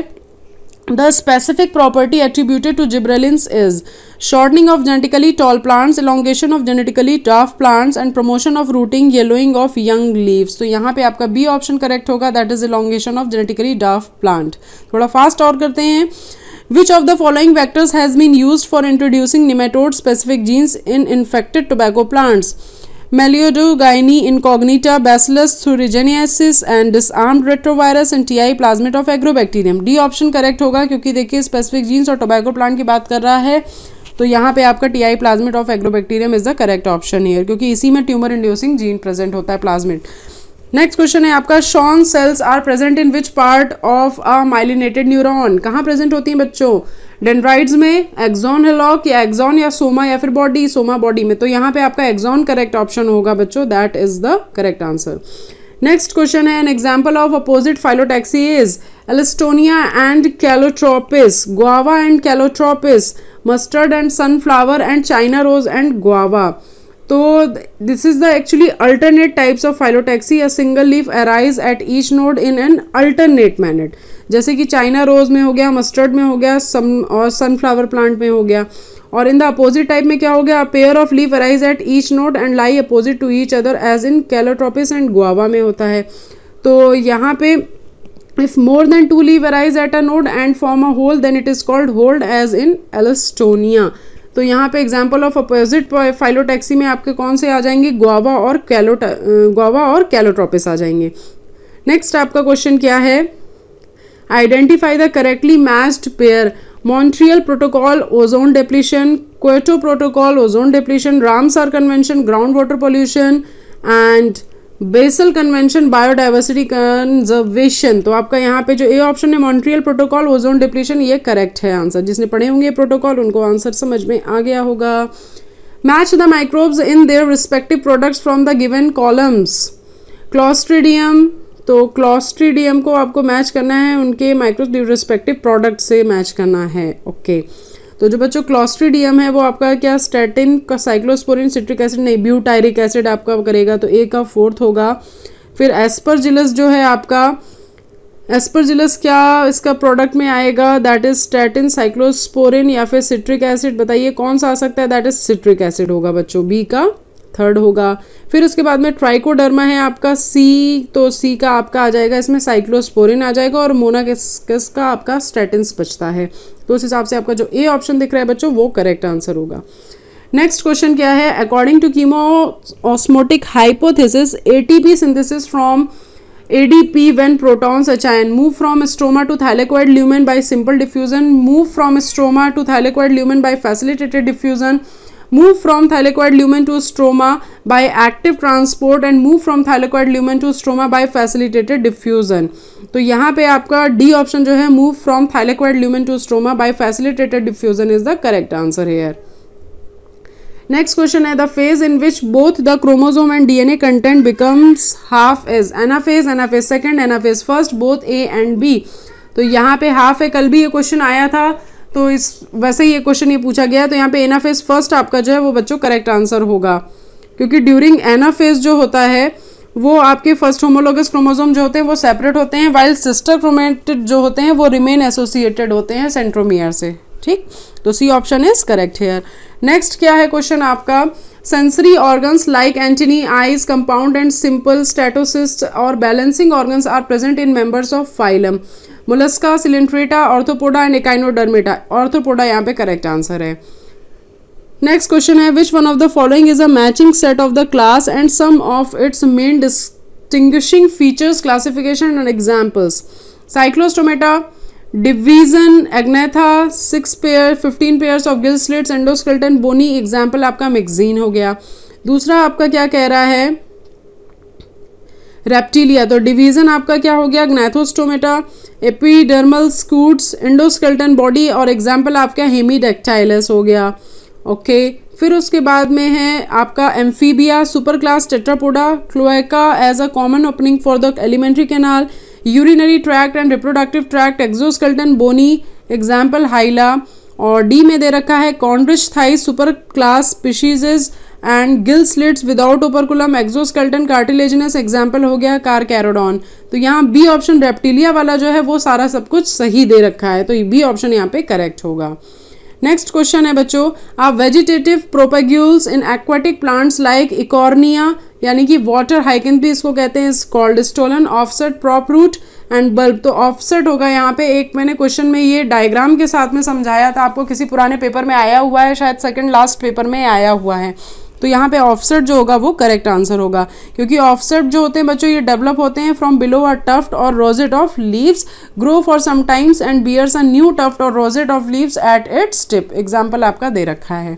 The specific property attributed to gibberellins is shortening of genetically tall plants, elongation of genetically dwarf plants and promotion of rooting, yellowing of young leaves। तो यहाँ पे आपका बी ऑप्शन करेक्ट होगा, that is elongation of genetically dwarf plant। थोड़ा फास्ट और करते हैं। Which of the following vectors has been used for introducing nematode specific genes in infected tobacco plants? Melioidogyne incognita, Bacillus thuringiensis and disarmed retrovirus and T I plasmid of agrobacterium। D option correct होगा, क्योंकि देखिए स्पेसिफिक जीन्स और टोबैको प्लांट की बात कर रहा है, तो यहाँ पे आपका T I plasmid of agrobacterium is the correct option here, क्योंकि इसी में ट्यूमर इंड्यूसिंग जीन प्रेजेंट होता है, प्लाज्मिड। नेक्स्ट क्वेश्चन है आपका, Schwann cells are present in which part of a myelinated neuron. कहाँ प्रेजेंट होती हैं बच्चों? डेंड्राइड्स में, एक्सॉन हेलॉक या एक्सॉन या सोमा या फिर बॉडी, सोमा बॉडी में। तो यहाँ पे आपका एक्सॉन करेक्ट ऑप्शन होगा बच्चों, that is the correct answer. Next question है, an example of opposite phyllotaxy is alstonia and calotropis, guava and calotropis, mustard and sunflower and china rose and guava. तो this is the actually alternate types of phyllotaxy, a single leaf arise at each node in an alternate manner. जैसे कि चाइना रोज में हो गया, मस्टर्ड में हो गया, सम और सनफ्लावर प्लांट में हो गया। और इन द अपोजिट टाइप में क्या हो गया, pair of leaf arise at each node and lie opposite to each other as in calotropis and guava में होता है। तो यहाँ पे if more than two leaf arise at a node and form a hole then it is called hold as in Elstonia। तो यहाँ पे एग्जाम्पल ऑफ अपोजिट फाइलोटैक्सी में आपके कौन से आ जाएंगे, गुआवा और कैलो गुआवा और कैलोट्रोपिस आ जाएंगे। नेक्स्ट आपका क्वेश्चन क्या है, identify the correctly matched pair, Montreal protocol ozone depletion, Kyoto protocol ozone depletion, Ramsar convention ground water pollution and Basel convention biodiversity conservation. तो आपका यहाँ पे जो ए ऑप्शन है मॉन्ट्रियल प्रोटोकॉल ओजोन डिप्लीशन, ये करेक्ट है आंसर। जिसने पढ़े होंगे प्रोटोकॉल उनको आंसर समझ में आ गया होगा। Match the microbes in their respective products from the given columns, clostridium, तो क्लॉस्ट्रीडियम को आपको मैच करना है उनके माइक्रो रिस्पेक्टिव प्रोडक्ट से मैच करना है। Okay okay. तो जो बच्चों क्लॉस्ट्रीडियम है वो आपका क्या, स्टैटिन का साइक्लोस्पोरिन, सिट्रिक एसिड नहीं, ब्यूटायरिक एसिड आपका करेगा, तो ए का फोर्थ होगा। फिर एस्परजिलस जो है आपका, एस्परजिलस क्या इसका प्रोडक्ट में आएगा, दैट इज स्टैटिन, साइक्लोस्पोरिन या फिर सिट्रिक एसिड। बताइए कौन सा आ सकता है, दैट इज सिट्रिक एसिड होगा बच्चों, बी का थर्ड होगा। फिर उसके बाद में ट्राइकोडर्मा है आपका सी, तो सी का आपका आ जाएगा इसमें साइक्लोस्पोरिन आ जाएगा, और मोनाकिस का आपका स्टैटिन्स बचता है। तो उस हिसाब से आपका जो ए ऑप्शन दिख रहा है बच्चों वो करेक्ट आंसर होगा। नेक्स्ट क्वेश्चन क्या है, according to chemiosmotic hypothesis ATP synthesis from A D P when protons ion move from stroma to thylakoid lumen by simple diffusion, move from stroma to thylakoid lumen by facilitated diffusion, move from thylakoid lumen to stroma by active transport and move from thylakoid lumen to stroma by facilitated diffusion। तो यहाँ पे आपका डी ऑप्शन जो है move from thylakoid lumen to stroma by facilitated diffusion is the correct answer here। Next question है, the phase in which both the chromosome and DNA content becomes half is anaphase, anaphase second, anaphase first, both A and B. तो यहाँ पे हाफ है, कल भी ये क्वेश्चन आया था, तो इस वैसे ही ये क्वेश्चन ये पूछा गया, तो यहाँ पे एनाफेज फर्स्ट आपका जो है वो बच्चों करेक्ट आंसर होगा, क्योंकि ड्यूरिंग एनाफेज जो होता है वो आपके फर्स्ट होमोलोगस क्रोमोसोम जो होते हैं वो सेपरेट होते हैं, वाइल सिस्टर क्रोमेटिड जो होते हैं वो रिमेन एसोसिएटेड होते हैं सेंट्रोमियर से। ठीक, तो C option is correct here. Next क्या है क्वेश्चन आपका, sensory organs like antennae, eyes, compound and simple statocyst or balancing organs are present in members of phylum, mollusca, coelenterata, arthropoda and echinodermata. Arthropoda यहाँ पे करेक्ट आंसर है। नेक्स्ट क्वेश्चन है, which one of the following is a matching set of the class and some of its main distinguishing features, classification and examples. Cyclostomata, division, Agnatha, six pair fifteen pairs of gill slits, endoskeleton, bony, example आपका मैगजीन हो गया। दूसरा आपका क्या कह रहा है, रेप्टिलिया, तो डिवीजन आपका क्या हो गया, gnathostomata, epidermal scutes, endoskeleton body, और एग्जाम्पल आपका हेमीडेक्टाइलस हो गया। Okay okay. फिर उसके बाद में है आपका amphibia, super class tetrapoda, cloaca as a common opening for the alimentary canal, urinary tract and reproductive tract, exoskeleton bony, example hyla. और डी में दे रखा है chondrichthyes, super class species and gill slits without operculum, exoskeleton cartilaginous, example हो गया कारकैरोडॉन। तो यहाँ बी ऑप्शन रेप्टिलिया वाला जो है वो सारा सब कुछ सही दे रखा है, तो बी ऑप्शन यहाँ पे करेक्ट होगा। नेक्स्ट क्वेश्चन है बच्चों, आप vegetative propagules in aquatic plants like eichhornia यानी कि वाटर हाइकिन भी इसको कहते हैं, called stolon, offset, prop root and bulb. तो ऑफसेट होगा यहाँ पे, एक मैंने क्वेश्चन में ये डायग्राम के साथ में समझाया था आपको, किसी पुराने पेपर में आया हुआ है, शायद सेकंड लास्ट पेपर में आया हुआ है। तो यहाँ पे ऑफसेट जो होगा वो करेक्ट आंसर होगा, क्योंकि ऑफसेट जो होते हैं बच्चों ये डेवलप होते हैं from below a tuft or rosette of leaves, grow for some times and bears a new tuft or rosette of leaves at its tip. Example आपका दे रखा है।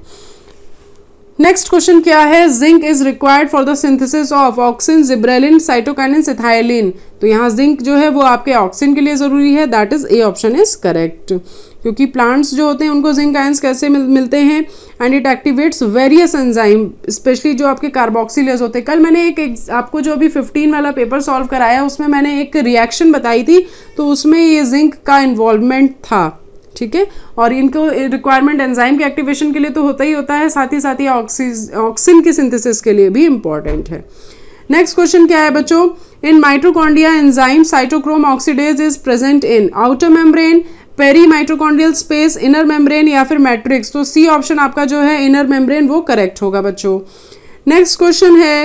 नेक्स्ट क्वेश्चन क्या है, zinc is required for the synthesis of auxin, gibberellin, cytokinin, ethylene. तो यहाँ जिंक जो है वो आपके ऑक्सिन के लिए जरूरी है, that is A option is correct, क्योंकि प्लांट्स जो होते हैं उनको जिंक आयंस कैसे मिल, मिलते हैं and it activates various enzyme, specially जो आपके कार्बोक्सिलेज होते हैं। कल मैंने एक, एक आपको जो अभी फिफ्टीन वाला पेपर सॉल्व कराया उसमें मैंने एक रिएक्शन बताई थी, तो उसमें ये जिंक का इन्वॉल्वमेंट था, ठीक है। और इनको रिक्वायरमेंट एंजाइम के एक्टिवेशन के लिए तो होता ही होता है, साथ ही साथ ही ऑक्सिन की सिंथेसिस के लिए भी इंपॉर्टेंट है। नेक्स्ट क्वेश्चन क्या है बच्चों, in mitochondria enzyme cytochrome oxidase is present in outer membrane, peri mitochondrial space, inner membrane या फिर मैट्रिक्स। तो सी ऑप्शन आपका जो है इनर मेम्ब्रेन वो करेक्ट होगा बच्चों। नेक्स्ट क्वेश्चन है,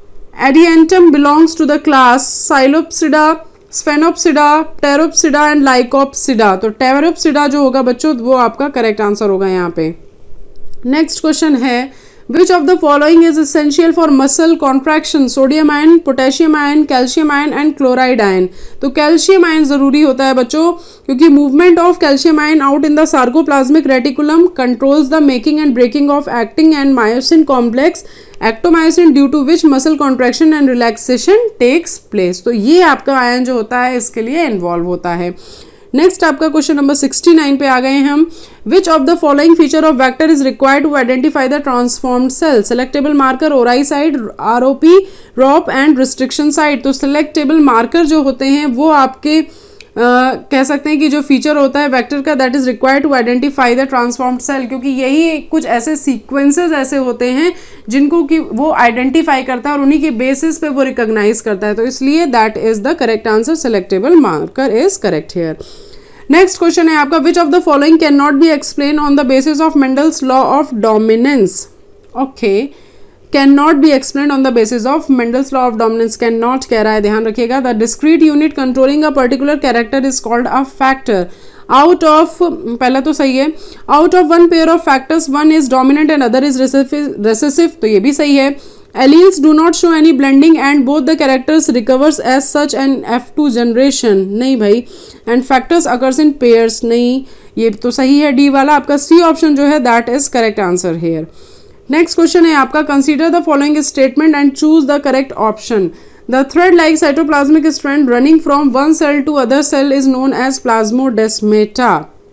adiantum belongs to the class psilopsida, sphenopsida, pteropsida and lycopsida. तो टेरोप्सिडा जो होगा बच्चों वो आपका करेक्ट आंसर होगा यहाँ पे। नेक्स्ट क्वेश्चन है, which of the following is essential for muscle contraction, sodium ion, potassium ion, calcium ion and chloride ion. तो कैल्शियम आयन जरूरी होता है बच्चों, क्योंकि movement of calcium ion out in the sarcoplasmic reticulum controls the making and breaking of actin and myosin complex actomyosin, due to which muscle contraction and relaxation takes place. तो ये आपका आयन जो होता है इसके लिए इन्वॉल्व होता है। नेक्स्ट आपका क्वेश्चन नंबर सिक्सटी नाइन पे आ गए हैं हम, which of the following feature of vector is required to identify the transformed cell, selectable marker, ori site, ROP, rop and restriction site. तो सेलेक्टेबल मार्कर जो होते हैं वो आपके Uh, कह सकते हैं कि जो फीचर होता है वेक्टर का, that is required to identify the transformed cell, क्योंकि यही कुछ ऐसे सीक्वेंसेस ऐसे होते हैं जिनको कि वो आइडेंटिफाई करता है और उन्हीं के बेसिस पे वो रिकॉग्नाइज करता है। तो इसलिए that is the correct answer, selectable marker is correct here. Next question है आपका, which of the following can not be explain on the basis of Mendel's law of dominance. Okay, can not be explain on the basis of Mendel's law of dominance, can not कह रहा है, ध्यान रखिएगा। The discrete unit controlling a particular character is called a factor. Out of, पहला तो सही है, out of one pair of factors one is dominant and other is recessive, तो ये भी सही है। Alleles do not show any blending and both the characters recovers as such in F two generation, नहीं भाई। And factors occurs in pairs, नहीं, ये तो सही है डी वाला। आपका सी ऑप्शन जो है that is correct answer here. Next question है आपका, consider the following statement and choose the correct option. The thread like cytoplasmic strand running from one cell to other cell is known as plasmodesmata.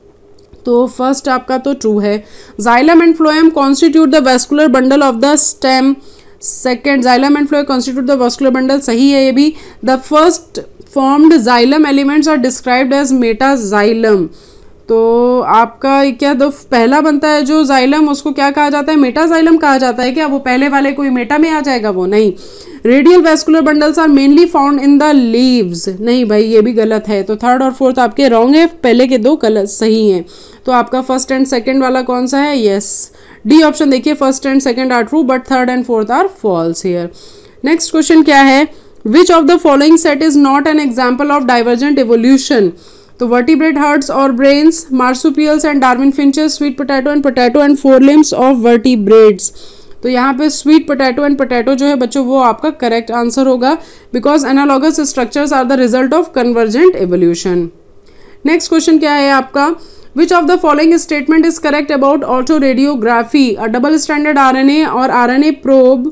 तो फर्स्ट आपका तो ट्रू है। Xylem and phloem constitute the vascular bundle of the stem. Second, xylem and phloem constitute the vascular bundle, सही है ये भी। The first formed xylem elements are described as metaxylem. तो आपका क्या दो पहला बनता है जो जाइलम, उसको क्या कहा जाता है, मेटाजाइलम कहा जाता है क्या? वो पहले वाले कोई मेटा में आ जाएगा? वो नहीं। Radial vascular bundles are mainly found in the leaves, नहीं भाई ये भी गलत है। तो थर्ड और फोर्थ आपके रॉन्ग है, पहले के दो गलत सही हैं। तो आपका फर्स्ट एंड सेकंड वाला कौन सा है? यस, डी ऑप्शन देखिए, first and second are true but third and fourth are false here. Next question क्या है, which of the following set is not an example of divergent evolution. तो vertebrate hearts or brains, marsupials and Darwin finches, sweet potato and potato and fore limbs of vertebrates. तो यहाँ पे स्वीट पोटैटो एंड पोटैटो जो है बच्चों वो आपका करेक्ट आंसर होगा, because analogous structures are the result of convergent evolution. Next question क्या है आपका, which of the following statement is correct about autoradiography. A double stranded RNA or RNA probe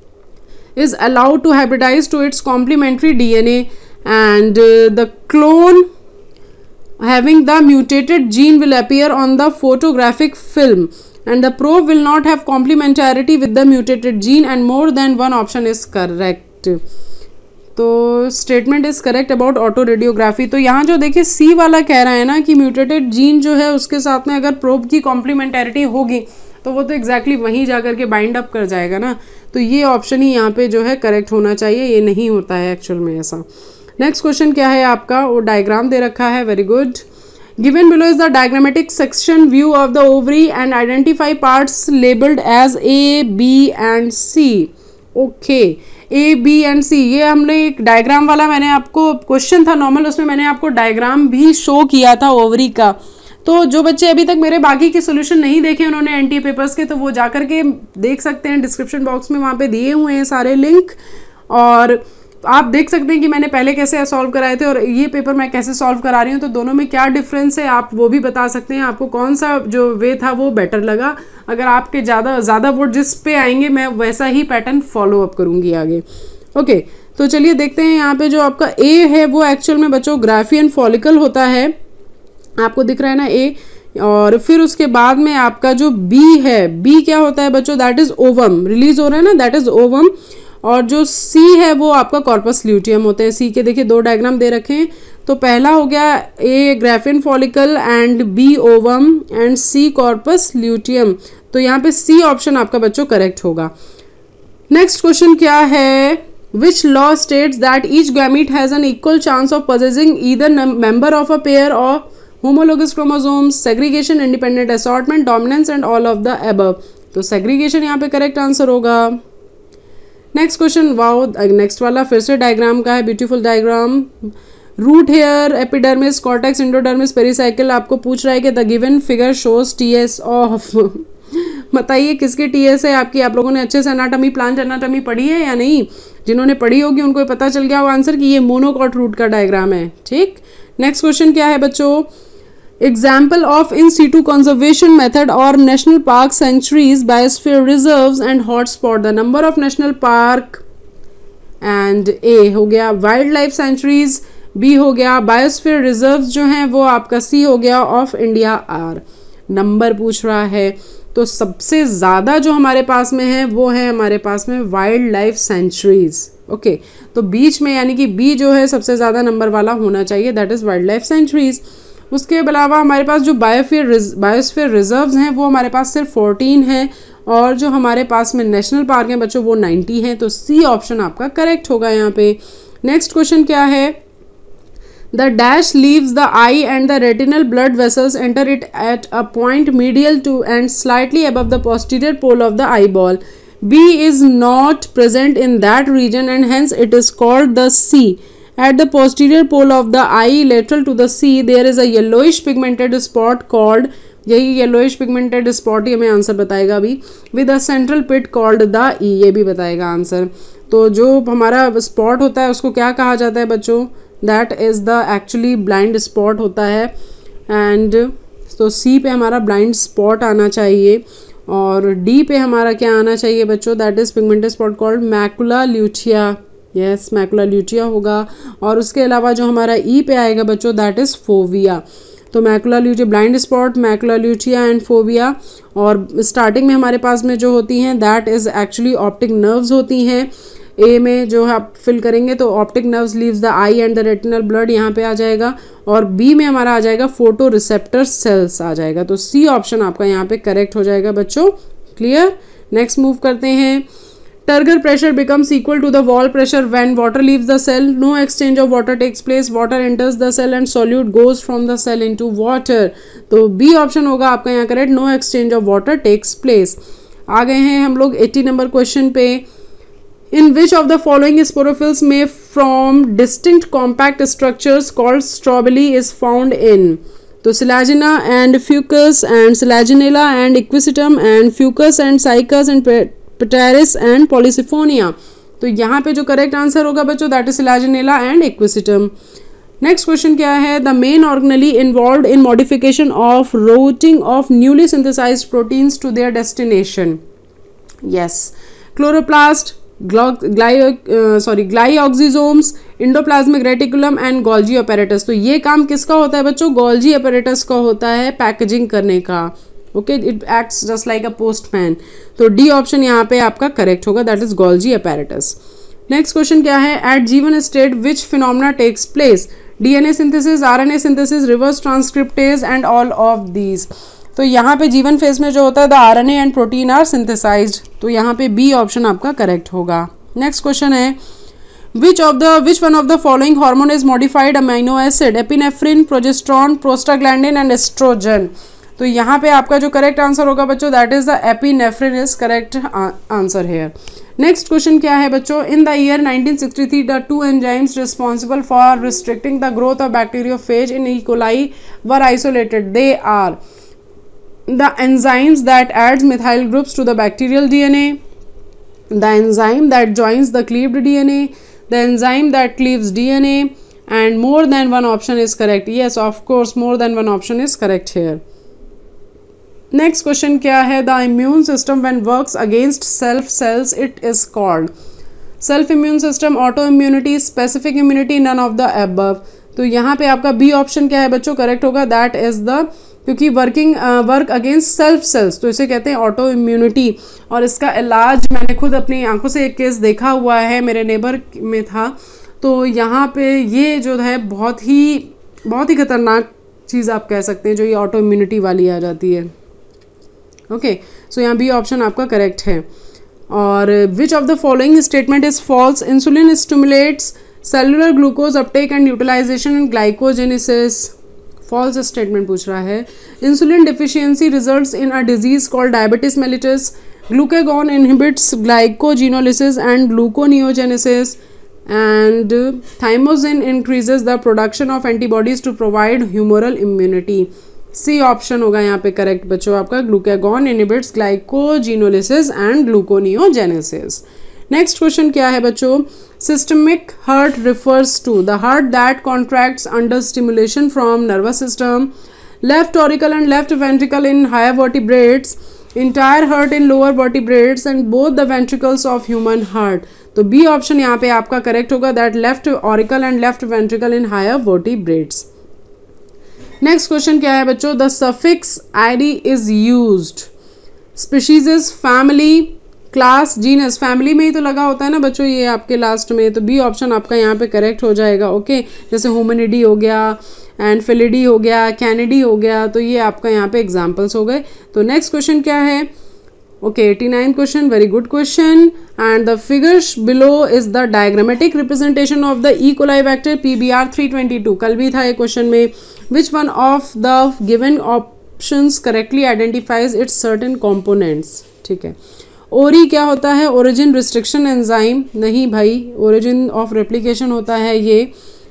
is allowed to hybridize to its complementary D N A and uh, the clone having the mutated gene will appear on the photographic film and the probe will not have complementarity with the mutated gene and more than one option is correct. तो statement is correct about autoradiography. तो यहाँ जो देखिए सी वाला कह रहा है ना कि म्यूटेटेड जीन जो है उसके साथ में अगर प्रोब की कॉम्प्लीमेंटेरिटी होगी तो वो तो एग्जैक्टली exactly वहीं जाकर के बाइंड अप कर जाएगा ना। तो ये ऑप्शन ही यहाँ पे जो है करेक्ट होना चाहिए, ये नहीं होता है एक्चुअल में ऐसा। नेक्स्ट क्वेश्चन क्या है आपका, वो डायग्राम दे रखा है, very good. Given below is the diagrammatic section view of the ovary and identify parts labelled as A B and C. Okay, A B and C, ये हमने एक डायग्राम वाला मैंने आपको क्वेश्चन था नॉर्मल, उसमें मैंने आपको डायग्राम भी शो किया था ओवरी का। तो जो बच्चे अभी तक मेरे बाकी के सोल्यूशन नहीं देखे उन्होंने एनटीए पेपर्स के, तो वो जा करके देख सकते हैं, डिस्क्रिप्शन बॉक्स में वहाँ पे दिए हुए हैं सारे लिंक, और आप देख सकते हैं कि मैंने पहले कैसे सॉल्व कराए थे और ये पेपर मैं कैसे सॉल्व करा रही हूँ, तो दोनों में क्या डिफरेंस है आप वो भी बता सकते हैं, आपको कौन सा जो वे था वो बेटर लगा। अगर आपके ज़्यादा ज़्यादा वोट जिस पे आएंगे मैं वैसा ही पैटर्न फॉलो अप करूँगी आगे। ओके, तो चलिए देखते हैं यहाँ पे जो आपका ए है वो एक्चुअल में बच्चों ग्राफियन फॉलिकल होता है, आपको दिख रहा है ना ए, और फिर उसके बाद में आपका जो बी है, बी क्या होता है बच्चों, दैट इज ओवम, रिलीज हो रहा है ना, दैट इज ओवम, और जो सी है वो आपका कॉर्पस ल्यूटियम होते हैं। सी के देखिए दो डायग्राम दे रखे हैं, तो पहला हो गया A graafian follicle and B ovum and C corpus luteum, तो यहाँ पे सी ऑप्शन आपका बच्चों करेक्ट होगा। नेक्स्ट क्वेश्चन क्या है, which law states that each gamete has an equal chance of possessing either member of a pair of homologous chromosomes, segregation, independent assortment, dominance and all of the above, तो segregation यहाँ पे करेक्ट आंसर होगा। नेक्स्ट क्वेश्चन, वाओ नेक्स्ट वाला फिर से डायग्राम का है, beautiful diagram, root hair, epidermis, cortex, endodermis, pericycle, आपको पूछ रहा है कि the given figure shows TS of, बताइए किसके टीएस है आपकी, आप लोगों ने अच्छे से एनाटॉमी, प्लांट एनाटॉमी पढ़ी है या नहीं, जिन्होंने पढ़ी होगी उनको पता चल गया वो आंसर कि ये मोनोकॉट रूट का डायग्राम है, ठीक। नेक्स्ट क्वेश्चन क्या है बच्चों, example of in situ conservation method और national park sanctuaries, biosphere reserves and hotspot, the number of national park, and a हो गया वाइल्ड लाइफ सेंचुरीज, बी हो गया बायोस्फीयर रिजर्व्स जो हैं वो आपका, सी हो गया ऑफ इंडिया आर, नंबर पूछ रहा है, तो सबसे ज़्यादा जो हमारे पास में है वो है हमारे पास में wild life sanctuaries, okay okay, तो बीच में यानी कि बी जो है सबसे ज़्यादा नंबर वाला होना चाहिए, that is wild life sanctuaries. उसके अलावा हमारे पास जो बायोफियर बायोस्फीयर रिजर्व्स हैं वो हमारे पास सिर्फ फोर्टीन हैं, और जो हमारे पास में नेशनल पार्क हैं बच्चों वो नाइन्टी हैं, तो सी ऑप्शन आपका करेक्ट होगा यहाँ पे। नेक्स्ट क्वेश्चन क्या है, the dash leaves the eye and the retinal blood vessels enter it at a point medial to and slightly above the posterior pole of the eye ball, B is not present in that region and hence it is called the C. At the posterior pole of the eye lateral to the C there is a yellowish pigmented spot called, यही yellowish pigmented spot ही हमें आंसर बताएगा अभी, with a central pit called the E, ये भी बताएगा आंसर। तो जो हमारा स्पॉट होता है उसको क्या कहा जाता है बच्चों, that is the actually blind spot होता है, and तो C पे हमारा blind spot आना चाहिए, और डी पे हमारा क्या आना चाहिए बच्चों, that is pigmented spot called macula lutea, yes macula lutea होगा, और उसके अलावा जो हमारा ई पे आएगा बच्चों दैट इज फोविया, तो macula lutea blind spot, macula lutea and fovea, और स्टार्टिंग में हमारे पास में जो होती हैं that is actually optic nerves होती हैं, ए में जो है आप फिल करेंगे तो optic nerves leaves the eye and the retinal blood यहाँ पे आ जाएगा, और बी में हमारा आ जाएगा फोटो रिसेप्टर सेल्स आ जाएगा, तो सी ऑप्शन आपका यहाँ पे करेक्ट हो जाएगा बच्चों, क्लियर। नेक्स्ट मूव करते हैं, turgor pressure becomes equal to the wall pressure when water leaves the cell, no exchange of water takes place, water enters the cell and solute goes from the cell into water, तो बी ऑप्शन होगा आपका यहाँ correct, no exchange of water takes place. आ गए हैं हम लोग एटी नंबर क्वेश्चन पे, in which of the following sporophylls may form distinct compact structures called strobili is found in, तो Silagina and Fucus and Selaginella and Equisetum and Fucus and Cycas and Pteris and Polysiphonia, तो यहाँ पे जो करेक्ट आंसर होगा बच्चों that is Selaginella and Equisetum। Next question क्या है, the main organelle involved in modification of routing of newly synthesized proteins to their destination, yes chloroplast, sorry glyoxysomes, endoplasmic reticulum and Golgi apparatus, तो ये काम किसका होता है बच्चों, गोल्जी अपैरेटस का होता है पैकेजिंग करने का, okay, it acts just like a postman, तो डी ऑप्शन यहाँ पे आपका करेक्ट होगा, that is Golgi apparatus. Next question क्या है, at G one state which phenomena takes place, DNA synthesis, RNA synthesis, reverse transcriptase and all of these, तो यहाँ पे जीवन फेज में जो होता है the RNA and protein are synthesized, तो यहाँ पे बी ऑप्शन आपका करेक्ट होगा। नेक्स्ट क्वेश्चन है, which of the which one of the following hormone is modified amino acid, epinephrine, progesterone, prostaglandin and estrogen, तो यहाँ पे आपका जो करेक्ट आंसर होगा बच्चों that is the epinephrine is correct answer here. Next question क्या है बच्चों, in the year nineteen sixty three the two enzymes responsible for restricting the growth of bacteriophage in E coli were isolated. They are the enzymes that adds methyl groups to the bacterial DNA, the enzyme that joins the cleaved D N A, the enzyme that cleaves D N A, and more than one option is correct. Yes, of course, more than one option is correct here. Next question क्या है, the immune system when works against self cells it is called. Self immune system, autoimmunity, specific immunity, none of the above. तो यहाँ पे आपका बी ऑप्शन क्या है बच्चों, करेक्ट होगा. दैट इज द, क्योंकि working work against self cells, तो इसे कहते हैं ऑटो इम्यूनिटी. और इसका इलाज मैंने खुद अपनी आंखों से एक केस देखा हुआ है, मेरे नेबर में था. तो यहाँ पे ये जो है बहुत ही बहुत ही खतरनाक चीज़ आप कह सकते हैं जो ये ऑटो इम्यूनिटी वाली आ जाती है. ओके, सो यहाँ बी ऑप्शन आपका करेक्ट है. और which of the following statement is false. Insulin stimulates cellular glucose uptake and utilization and glycogenesis. False statement पूछ रहा है. Insulin deficiency results in a disease called diabetes mellitus. Glucagon inhibits glycogenolysis and gluconeogenesis. and thymosin increases the production of antibodies to provide humoral immunity. C option होगा यहाँ पे करेक्ट बच्चों आपका. Glucagon inhibits glycogenolysis and gluconeogenesis. Next question क्या है बच्चों, systemic heart refers to the heart that contracts under stimulation from nervous system, left auricle and left ventricle in higher vertebrates, entire heart in lower vertebrates and both the ventricles of human heart. तो बी ऑप्शन यहाँ पे आपका करेक्ट होगा, that left auricle and left ventricle in higher vertebrates. Next question क्या है बच्चों, the suffix idae is used. Species, family, class, genus. Family में ही तो लगा होता है ना बच्चों ये आपके लास्ट में, तो बी ऑप्शन आपका यहाँ पे करेक्ट हो जाएगा. ओके, जैसे होमिनिडी हो गया एंड फिलिडी हो गया, कैनिडी हो गया, तो ये आपका यहाँ पे एग्जाम्पल्स हो गए. तो नेक्स्ट क्वेश्चन क्या है, okay eighty nine question, very good question. And the figures below is the diagrammatic representation of the E coli vector P B R three twenty two. कल भी था ये क्वेश्चन में. Which one of the given options correctly identifies its certain components. ठीक है. ओरी क्या होता है, ओरिजिन रिस्ट्रिक्शन एंजाइम. नहीं भाई, ओरिजिन ऑफ रेप्लिकेशन होता है ये.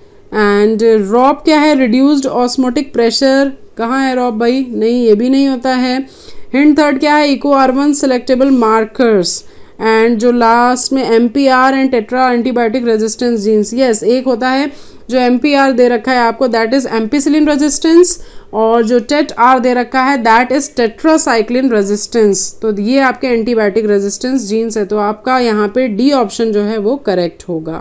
एंड रॉब क्या है, रिड्यूस्ड ऑस्मोटिक प्रेशर. कहाँ है रॉब भाई, नहीं ये भी नहीं होता है. हिंट थर्ड क्या है, eco R one selectable markers. And जो लास्ट में M P R and tetra antibiotic resistance genes. Yes, एक होता है जो एम पी आर दे रखा है आपको, दैट इज एम्पिसिलिन रेजिस्टेंस, और जो टेट आर दे रखा है दैट इज टेट्रासाइक्लिन रेजिस्टेंस. तो ये आपके एंटीबायोटिक रेजिस्टेंस जीन्स है. तो आपका यहाँ पे डी ऑप्शन जो है वो करेक्ट होगा.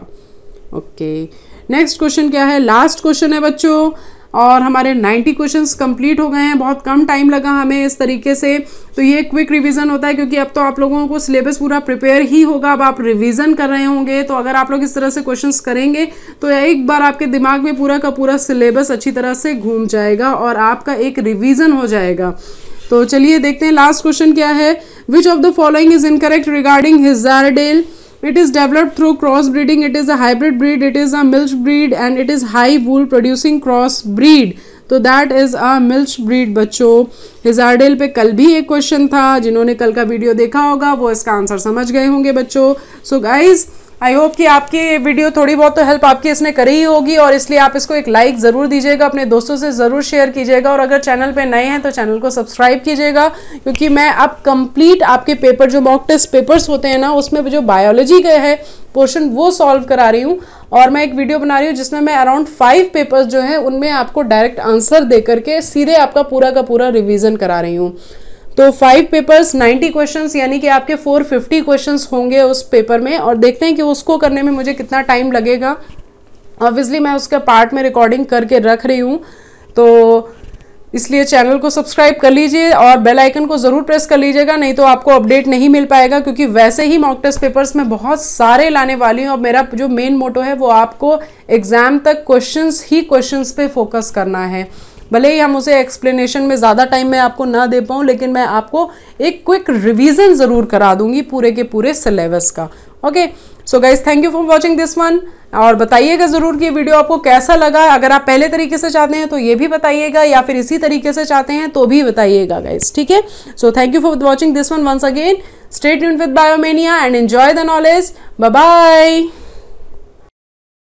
ओके, नेक्स्ट क्वेश्चन क्या है, लास्ट क्वेश्चन है बच्चों, और हमारे नाइन्टी क्वेश्चंस कंप्लीट हो गए हैं. बहुत कम टाइम लगा हमें इस तरीके से. तो ये क्विक रिवीजन होता है क्योंकि अब तो आप लोगों को सिलेबस पूरा प्रिपेयर ही होगा, अब आप रिवीजन कर रहे होंगे. तो अगर आप लोग इस तरह से क्वेश्चंस करेंगे तो एक बार आपके दिमाग में पूरा का पूरा सिलेबस अच्छी तरह से घूम जाएगा और आपका एक रिवीजन हो जाएगा. तो चलिए देखते हैं लास्ट क्वेश्चन क्या है. Which of the following is incorrect regarding hirudin. It is developed through cross breeding. It is a hybrid breed. It is a milch breed and it is high wool producing cross breed. तो that is a milch breed बच्चों. हिजारडेल पे कल भी एक क्वेश्चन था, जिन्होंने कल का वीडियो देखा होगा वो इसका आंसर समझ गए होंगे बच्चों. सो गाइज, आई होप कि आपकी वीडियो थोड़ी बहुत तो हेल्प आपकी इसने करी ही होगी, और इसलिए आप इसको एक लाइक ज़रूर दीजिएगा, अपने दोस्तों से ज़रूर शेयर कीजिएगा, और अगर चैनल पे नए हैं तो चैनल को सब्सक्राइब कीजिएगा, क्योंकि मैं अब कंप्लीट आपके पेपर जो मॉक टेस्ट पेपर्स होते हैं ना, उसमें जो बायोलॉजी का है पोर्शन वो सॉल्व करा रही हूँ. और मैं एक वीडियो बना रही हूँ जिसमें मैं अराउंड फाइव पेपर्स जो है उनमें आपको डायरेक्ट आंसर दे करके सीधे आपका पूरा का पूरा रिविजन करा रही हूँ. तो फाइव पेपर्स नाइन्टी क्वेश्चंस, यानी कि आपके फोर फिफ्टी क्वेश्चंस होंगे उस पेपर में, और देखते हैं कि उसको करने में मुझे कितना टाइम लगेगा. ऑब्वियसली मैं उसका पार्ट में रिकॉर्डिंग करके रख रही हूँ, तो इसलिए चैनल को सब्सक्राइब कर लीजिए और बेल आइकन को ज़रूर प्रेस कर लीजिएगा, नहीं तो आपको अपडेट नहीं मिल पाएगा, क्योंकि वैसे ही मॉक टेस्ट पेपर्स में बहुत सारे लाने वाली हूँ. और मेरा जो मेन मोटो है वो आपको एग्जाम तक क्वेश्चंस ही क्वेश्चंस पे फोकस करना है. भले ही हम उसे एक्सप्लेनेशन में ज़्यादा टाइम मैं आपको ना दे पाऊँ, लेकिन मैं आपको एक क्विक रिवीजन ज़रूर करा दूंगी पूरे के पूरे सिलेबस का. Okay, so guys, thank you for watching this one. और बताइएगा ज़रूर कि वीडियो आपको कैसा लगा. अगर आप पहले तरीके से चाहते हैं तो ये भी बताइएगा, या फिर इसी तरीके से चाहते हैं तो भी बताइएगा गाइज. ठीक है, so thank you for watching this one once again. Stay tuned with Biomania and enjoy the knowledge. Bye bye.